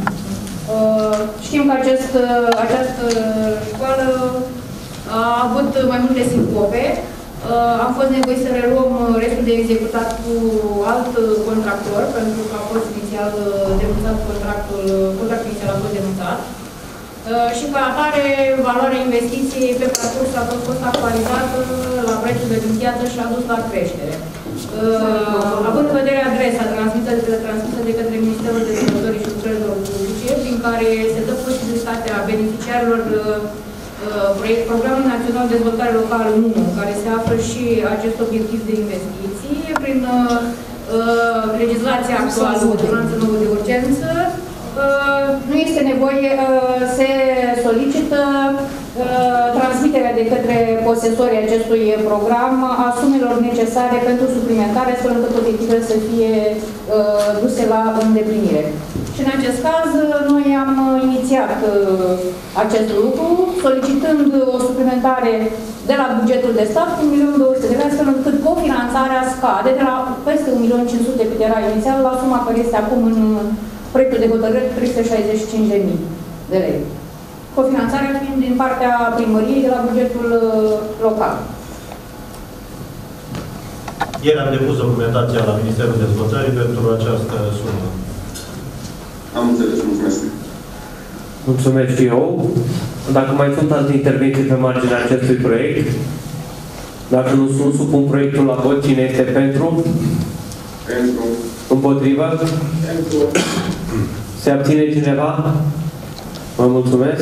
S9: Știm că acest, această școală a avut mai multe sincope. Am fost nevoit să reluăm restul de executat cu alt contractor, pentru că a fost inițial denunțat contractul, contractul inițial a fost denunțat. Și ca atare, valoarea investiției pe parcurs a fost actualizată la prețul de piață și a dus la creștere. Având în vedere adresa transmisă de, transmisă de către Ministerul Dezvoltării și Lucrărilor Publice, prin care se dă posibilitatea beneficiarilor proiect, Programul Național de Dezvoltare Locală unu, în care se află și acest obiectiv de investiții, prin uh, legislația actuală, ordonanță nouă de urgență, uh, nu este nevoie, uh, se solicită uh, transmiterea de către posesorii acestui program a sumelor necesare pentru suplimentare, astfel încât obiectivele să fie uh, duse la îndeplinire. Și în acest caz, noi am inițiat uh, acest lucru, solicitând o suplimentare de la bugetul de stat cu un milion două sute de lei, astfel încât cofinanțarea scade de la peste un milion cinci sute cât era inițial la suma care este acum în proiectul de hotărâre trei sute șaizeci și cinci de mii de lei. Cofinanțarea fiind din partea primăriei de la bugetul uh, local.
S4: Ieri am depus documentația la Ministerul Dezvoltării pentru această sumă.
S7: Am înțeles, mulțumesc.
S18: Mulțumesc și eu. Dacă mai sunt alte intervenții pe marginea acestui proiect, dacă nu sunt, supun proiectul la vot. Cine este pentru?
S7: Pentru.
S18: Împotrivă?
S7: Pentru.
S18: Se abține cineva? Vă mulțumesc.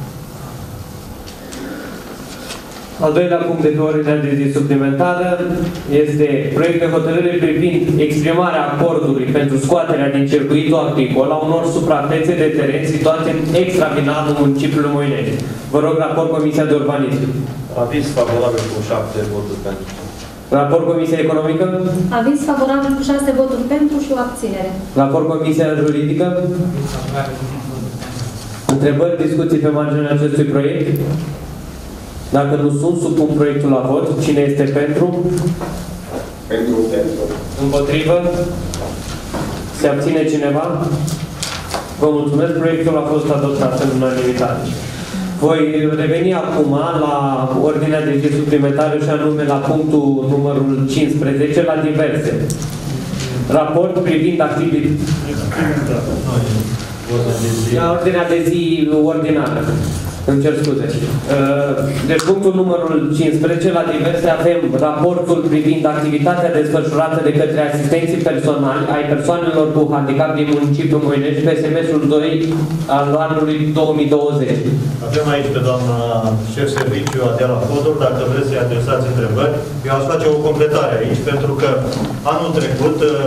S18: Al doilea punct de pe ordinea de zi suplimentară este proiect de hotărâre privind exprimarea acordului pentru scoaterea din circuitul agricol a unor suprafețe de teren situate în extrafinalul municipiului Moinești. Vă rog, raport Comisia de Urbanism.
S4: Aviz favorabil cu șapte voturi pentru.
S18: Raport Comisia Economică.
S19: Aviz favorabil cu șase voturi pentru și o abținere.
S18: Raport Comisia Juridică. Întrebări, discuții pe marginea acestui proiect? Dacă nu sunt, supun proiectul la vot. Cine este pentru?
S7: Pentru. Pentru.
S18: Împotrivă? Se abține cineva? Vă mulțumesc. Proiectul a fost adoptat în unanimitate. Voi reveni acum la ordinea de zi suplimentară și anume la punctul numărul cincisprezece, la diverse. Raport privind activități. La ordinea de zi ordinară. Îmi cer scuze. Deci punctul numărul cincisprezece, la diverse, avem raportul privind activitatea desfășurată de către asistenții personali ai persoanelor cu handicap din municipiul Moinești pe semestrul doi al anului două mii douăzeci.
S4: Avem aici pe doamna șef serviciu Adela Fodor, dacă vreți să-i adresați întrebări. Eu aș face o completare aici, pentru că anul trecut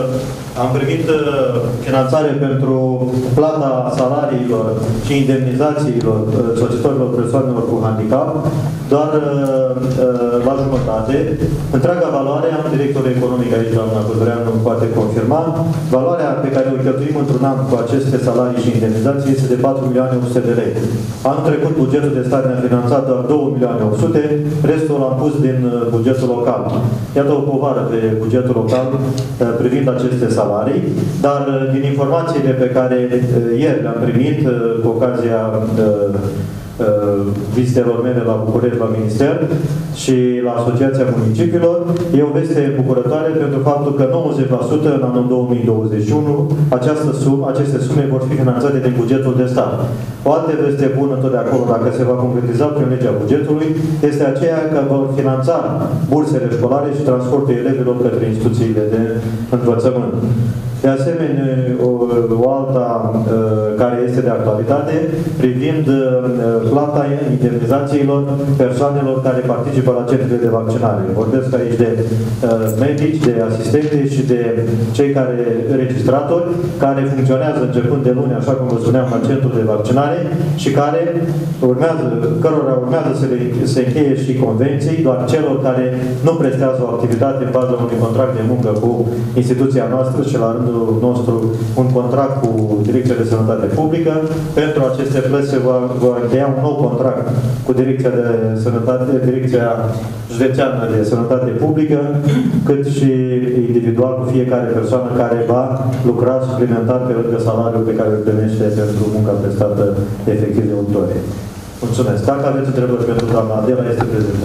S20: Am primit uh, finanțare pentru plata salariilor și indemnizațiilor uh, societăților persoanelor cu handicap, doar uh, uh, la jumătate. Întreaga valoare, am directorul economic aici, doamna Cudreanu, nu poate confirma, valoarea pe care o cheltuim într-un an cu aceste salarii și indemnizații este de patru milioane opt sute de lei. Anul trecut bugetul de stat ne-a finanțat doar două milioane opt sute de lei, restul l-am pus din uh, bugetul local. Iată o povară pe bugetul local uh, privind aceste salarii, dar uh, din informațiile pe care uh, ieri le-am primit uh, cu ocazia uh, vizitelor mele la București, la Minister și la Asociația Municipiilor, e o veste bucurătoare pentru faptul că nouăzeci la sută în anul două mii douăzeci și unu această sum, aceste sume vor fi finanțate din bugetul de stat. O altă veste bună tot de acolo, dacă se va concretiza prin legea bugetului, este aceea că vor finanța bursele școlare și transportul elevilor către instituțiile de învățământ. De asemenea, o, o alta uh, care este de actualitate, privind uh, plata indemnizațiilor persoanelor care participă la centrele de vaccinare. Vorbesc aici de uh, medici, de asistente și de cei care registratori, care funcționează începând de luni, așa cum vă spuneam, la centrul de vaccinare și care urmează, cărora urmează să le, se încheie și convenții, doar celor care nu prestează o activitate în baza unui contract de muncă cu instituția noastră și la rândul nostru un contract cu Direcția de Sănătate Publică. Pentru aceste plăți se va, va încheia un nou contract cu Direcția de Sănătate, Direcția Județeană de Sănătate Publică, cât și individual cu fiecare persoană care va lucra suplimentar pe lângă salariul pe care îl primește pentru munca prestată efectiv de autore. Mulțumesc. Dacă aveți întrebări pentru doamna Adela, este prezentă.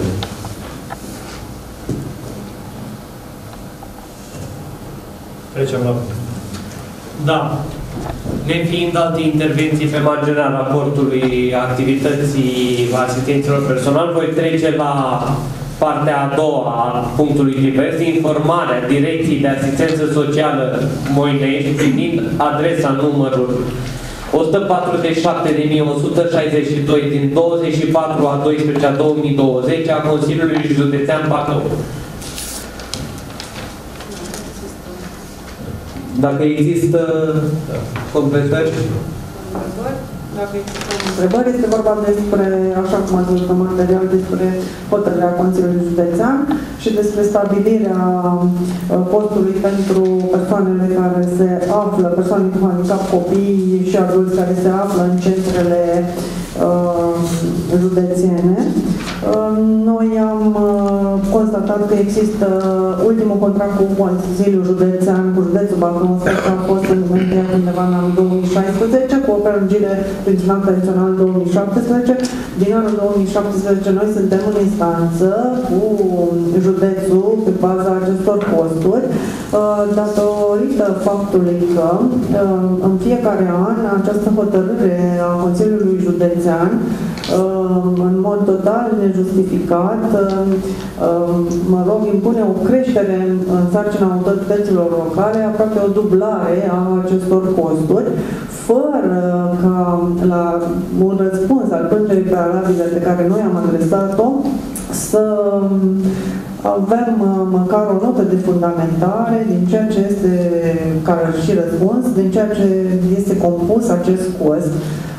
S4: Trecem la...
S18: Da. Nefiind alte intervenții pe marginea raportului activității asistenților personal, voi trece la partea a doua a punctului divers, informarea Direcției de Asistență Socială Moinești privind adresa numărul o sută patruzeci și șapte de mii o sută șaizeci și doi din douăzeci și patru a doisprezece a două mii douăzeci a Consiliului Județean Bacău. Dacă există completări?
S15: Dacă există întrebări, este vorba despre, așa cum ați văzut în material, despre hotărârea Consiliului Județean și despre stabilirea postului pentru persoanele care se află, persoane cu handicap, copii și adulți care se află în centrele uh, județene. Noi am constatat că există ultimul contract cu Consiliul Județean, cu județul Bacău, a fost încheiat undeva în anul două mii șaisprezece, cu o prelungire printr-un act adițional două mii șaptesprezece. Din anul două mii șaptesprezece noi suntem în instanță cu județul pe baza acestor posturi, datorită faptului că în fiecare an această hotărâre a Consiliului Județean în mod total nejustificat, mă rog, impune o creștere în sarcina autorităților locale, aproape o dublare a acestor costuri, fără ca la un răspuns al plângerii prealabile pe care noi am adresat-o să avem măcar o notă de fundamentare din ceea ce este, care și răspuns, din ceea ce este compus acest cost.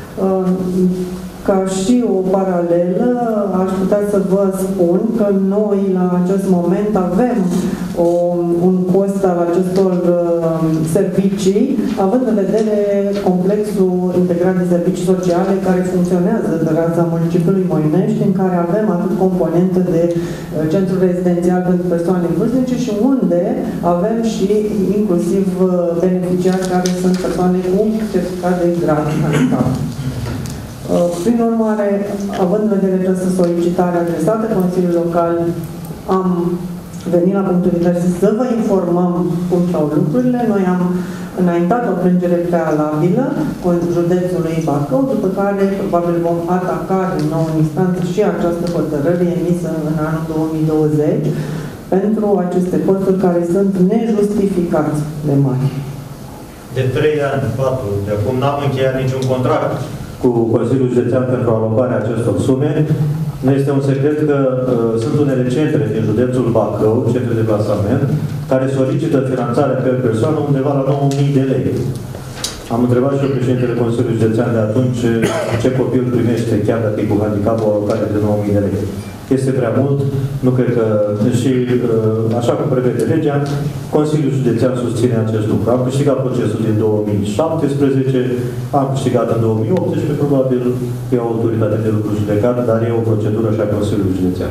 S15: Ca și o paralelă, aș putea să vă spun că noi la acest moment avem o, un cost al acestor uh, servicii, având în vedere complexul integrat de servicii sociale care funcționează pe raza municipiului Moinești, în care avem atât componente de uh, centru rezidențial pentru persoane vârstnice și unde avem și inclusiv uh, beneficiari care sunt persoane cu certificat de grad handicap. Prin urmare, având în vedere această solicitare adresată Consiliului Local, am venit la punctul de vedere să vă informăm cum stau lucrurile. Noi am înaintat o plângere prealabilă cu județului Bacău, după care probabil vom ataca din nou în instanță și această hotărâre emisă în anul două mii douăzeci pentru aceste costuri care sunt nejustificați de mari.
S20: De trei ani, patru, de acum n-am încheiat niciun contract cu Consiliul Județean pentru alocarea acestor sume. Nu este un secret că uh, sunt unele centre din județul Bacău, centre de plasament, care solicită finanțarea pe persoană undeva la nouă mii de lei. Am întrebat și eu președintele Consiliului Județean de atunci ce copil primește, chiar dacă e cu handicap, o alocare de nouă mii de lei. Este prea mult, nu cred că... Și așa cum prevede legea, Consiliul Județean susține acest lucru. Am câștigat procesul din două mii șaptesprezece, am câștigat în două mii optsprezece, probabil e o autoritate de lucru judecat, dar e o procedură și a Consiliului Județean.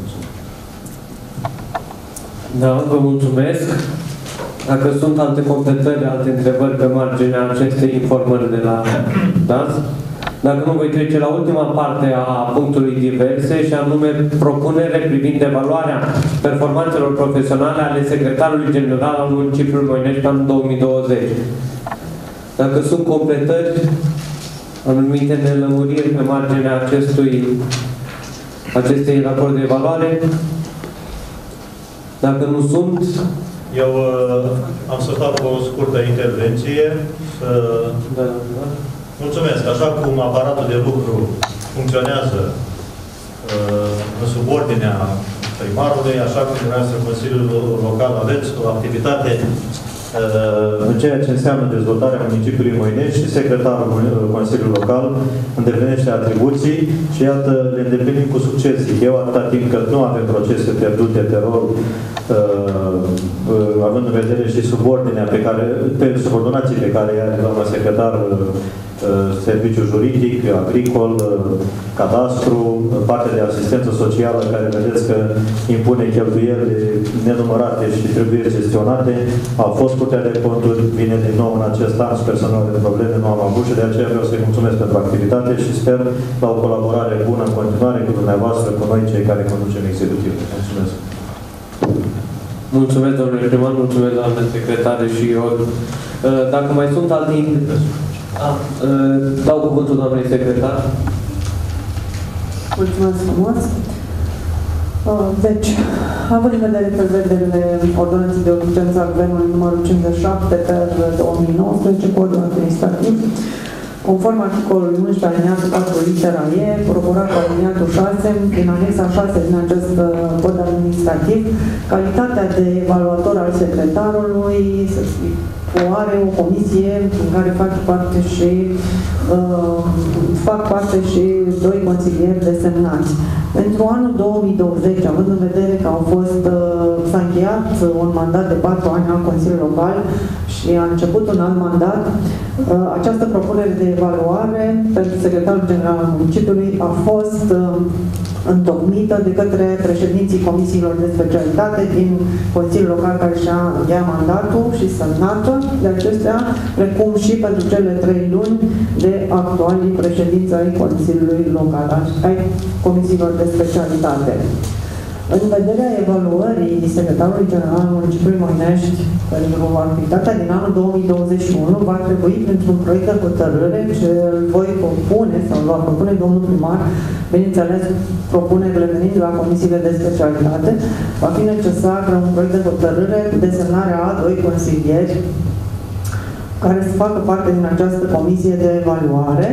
S18: Da, vă mulțumesc. Dacă sunt alte completări, alte întrebări pe marginea acestei informări de la D A S, dacă nu, voi trece la ultima parte a punctului diverse, și anume propunere privind evaluarea performanțelor profesionale ale secretarului general al municipiului Moinești în două mii douăzeci. Dacă sunt completări, anumite nelămuriri pe marginea acestui, acestei raport de evaluare, dacă nu sunt...
S4: Eu uh, am să fac o scurtă intervenție. Să...
S18: Da, da.
S4: Mulțumesc. Așa cum aparatul de lucru funcționează uh, în subordinea primarului, așa cum dumneavoastră Consiliul Local aveți o activitate
S20: uh, în ceea ce înseamnă dezvoltarea municipiului Moinești, și secretarul Consiliului Local îndeplinește atribuții și iată, le îndeplinim cu succes. Eu, atâta timp cât nu avem procese pierdute pe rol, Uh, uh, având în vedere și subordinea pe care, pe subordonații pe care are doamna secretar, uh, serviciu juridic, agricol, uh, cadastru, partea de asistență socială, care vedeți că impune cheltuieli nenumărate și trebuie gestionate. A fost Curtea de Conturi, vine din nou în acest an, sper să nu avem probleme, nu am avut, și de aceea vreau să-i mulțumesc pentru activitate și sper la o colaborare bună în continuare cu dumneavoastră, cu noi, cei care conducem executivul. Mulțumesc!
S18: Mulțumesc, domnule primar, mulțumesc, doamne secretare și eu. Dacă mai sunt alte... Ah, dau cuvântul doamnei secretar.
S15: Mulțumesc frumos. Deci, având în vedere prevederile ordonanței de urgență a Guvernului numărul cincizeci și șapte pe două mii nouăsprezece, codul administrativ, conform articolului unsprezece, alineatul patru, litera E, procurat cu alineatul șase, din anexa șase din acest cod administrativ, calitatea de evaluator al secretarului are o comisie în care fac parte și uh, fac parte și doi consilieri desemnați. Pentru anul două mii douăzeci, având în vedere că au fost, uh, s-a încheiat un mandat de patru ani al Consiliului Local și a început un alt mandat, uh, această propunere de evaluare pentru secretarul general al municipiului a fost uh, întocmită de către președinții comisiilor de specialitate din Consiliul Local care și-a încheiat mandatul și semnată de acestea, precum și pentru cele trei luni de actualii președinți ai Consiliului Local, ai comisiilor de specialitate. În vederea evaluării secretarului general al municipiului Moinești pentru activitatea din anul două mii douăzeci și unu, va trebui, printr-un proiect de hotărâre ce îl voi propune sau îl va propune domnul primar, bineînțeles propunerile venind de la comisiile de specialitate, va fi necesar un proiect de hotărâre cu desemnarea a doi consilieri care să facă parte din această comisie de evaluare.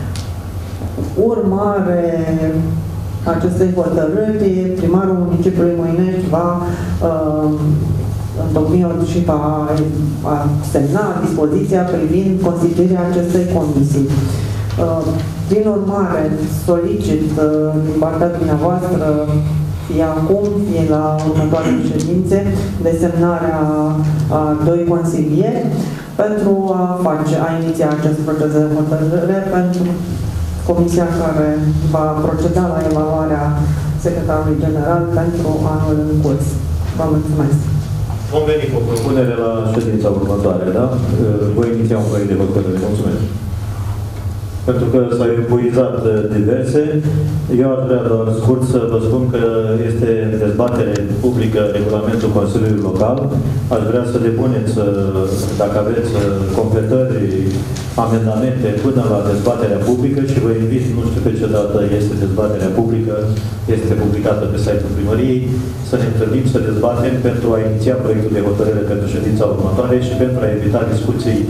S15: Urmare acestei hotărâri, primarul municipiului Moinești va uh, întocmi și va, va semna dispoziția privind constituirea acestei comisii. Uh, prin urmare, solicit uh, din partea dumneavoastră, fie acum, fie la următoarele ședințe, desemnarea a doi consilieri pentru a face, a iniția acest proces de hotărâre pentru comisia care va proceda la evaluarea secretarului general pentru anul în curs. Vă mulțumesc.
S20: Vom veni cu o propunere la ședința următoare, da? Voi iniția un proiect de hotărâre. Mulțumesc. Pentru că s-au epuizat diverse, eu aș vrea doar scurt să vă spun că este dezbatere publică regulamentul Consiliului Local. Aș vrea să depuneți, dacă aveți completări, amendamente până la dezbaterea publică și vă invit, nu știu pe ce dată este dezbaterea publică, este publicată pe site-ul primăriei, să ne întâlnim, să dezbatem pentru a iniția proiectul de hotărâre pentru ședința următoare și pentru a evita discuții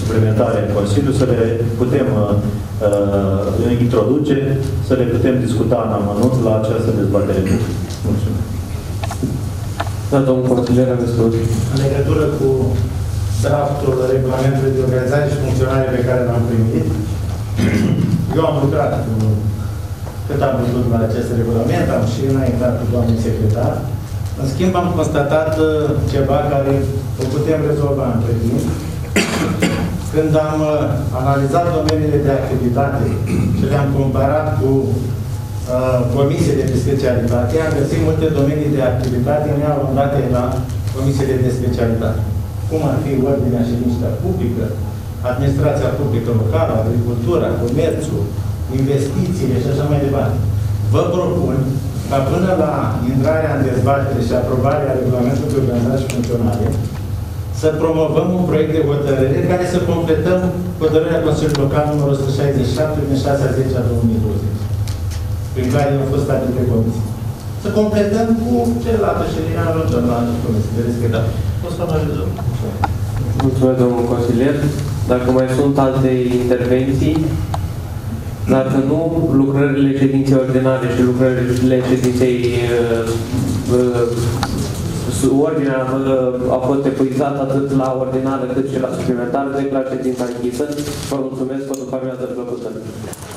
S20: suplimentare în Consiliu, să le putem uh, introduce, să le putem discuta în amănunt la această dezbatere. Mulțumesc.
S18: Da, domnul consilier, aveți cuvântul.
S6: În legătură cu draftul regulamentului de organizare și funcționare pe care l-am primit, eu am lucrat cu, cât am putut la acest regulament, am și înaintat cu doamnei secretar. În schimb, am constatat ceva care o putem rezolva între timp. Când am analizat domeniile de activitate și le-am comparat cu uh, comisiile de specialitate, am găsit multe domenii de activitate nealundate la comisiile de specialitate. Cum ar fi ordinea și liniștea publică, administrația publică locală, agricultura, comerțul, investițiile și așa mai departe. Vă propun ca până la intrarea în dezbatere și aprobarea regulamentului de organizare și funcționare, să promovăm un proiect de hotărâre care să completăm hotărârea Consiliului Local numărul o sută șaizeci și șapte din șase a zece a două mii douăzeci, prin care au fost stabilite comisii. Să completăm cu celelalte și ne arătăm la comisii de respectat. O să analizăm.
S18: Mulțumesc, domnul consilier. Dacă mai sunt alte intervenții, dacă nu, lucrările ședinței ordinare și lucrările ședinței uh, uh, ordinea uh, a fost epuizată atât la ordinară cât și la suplimentară, declar ședința închisă. Vă mulțumesc, o după amiază plăcută.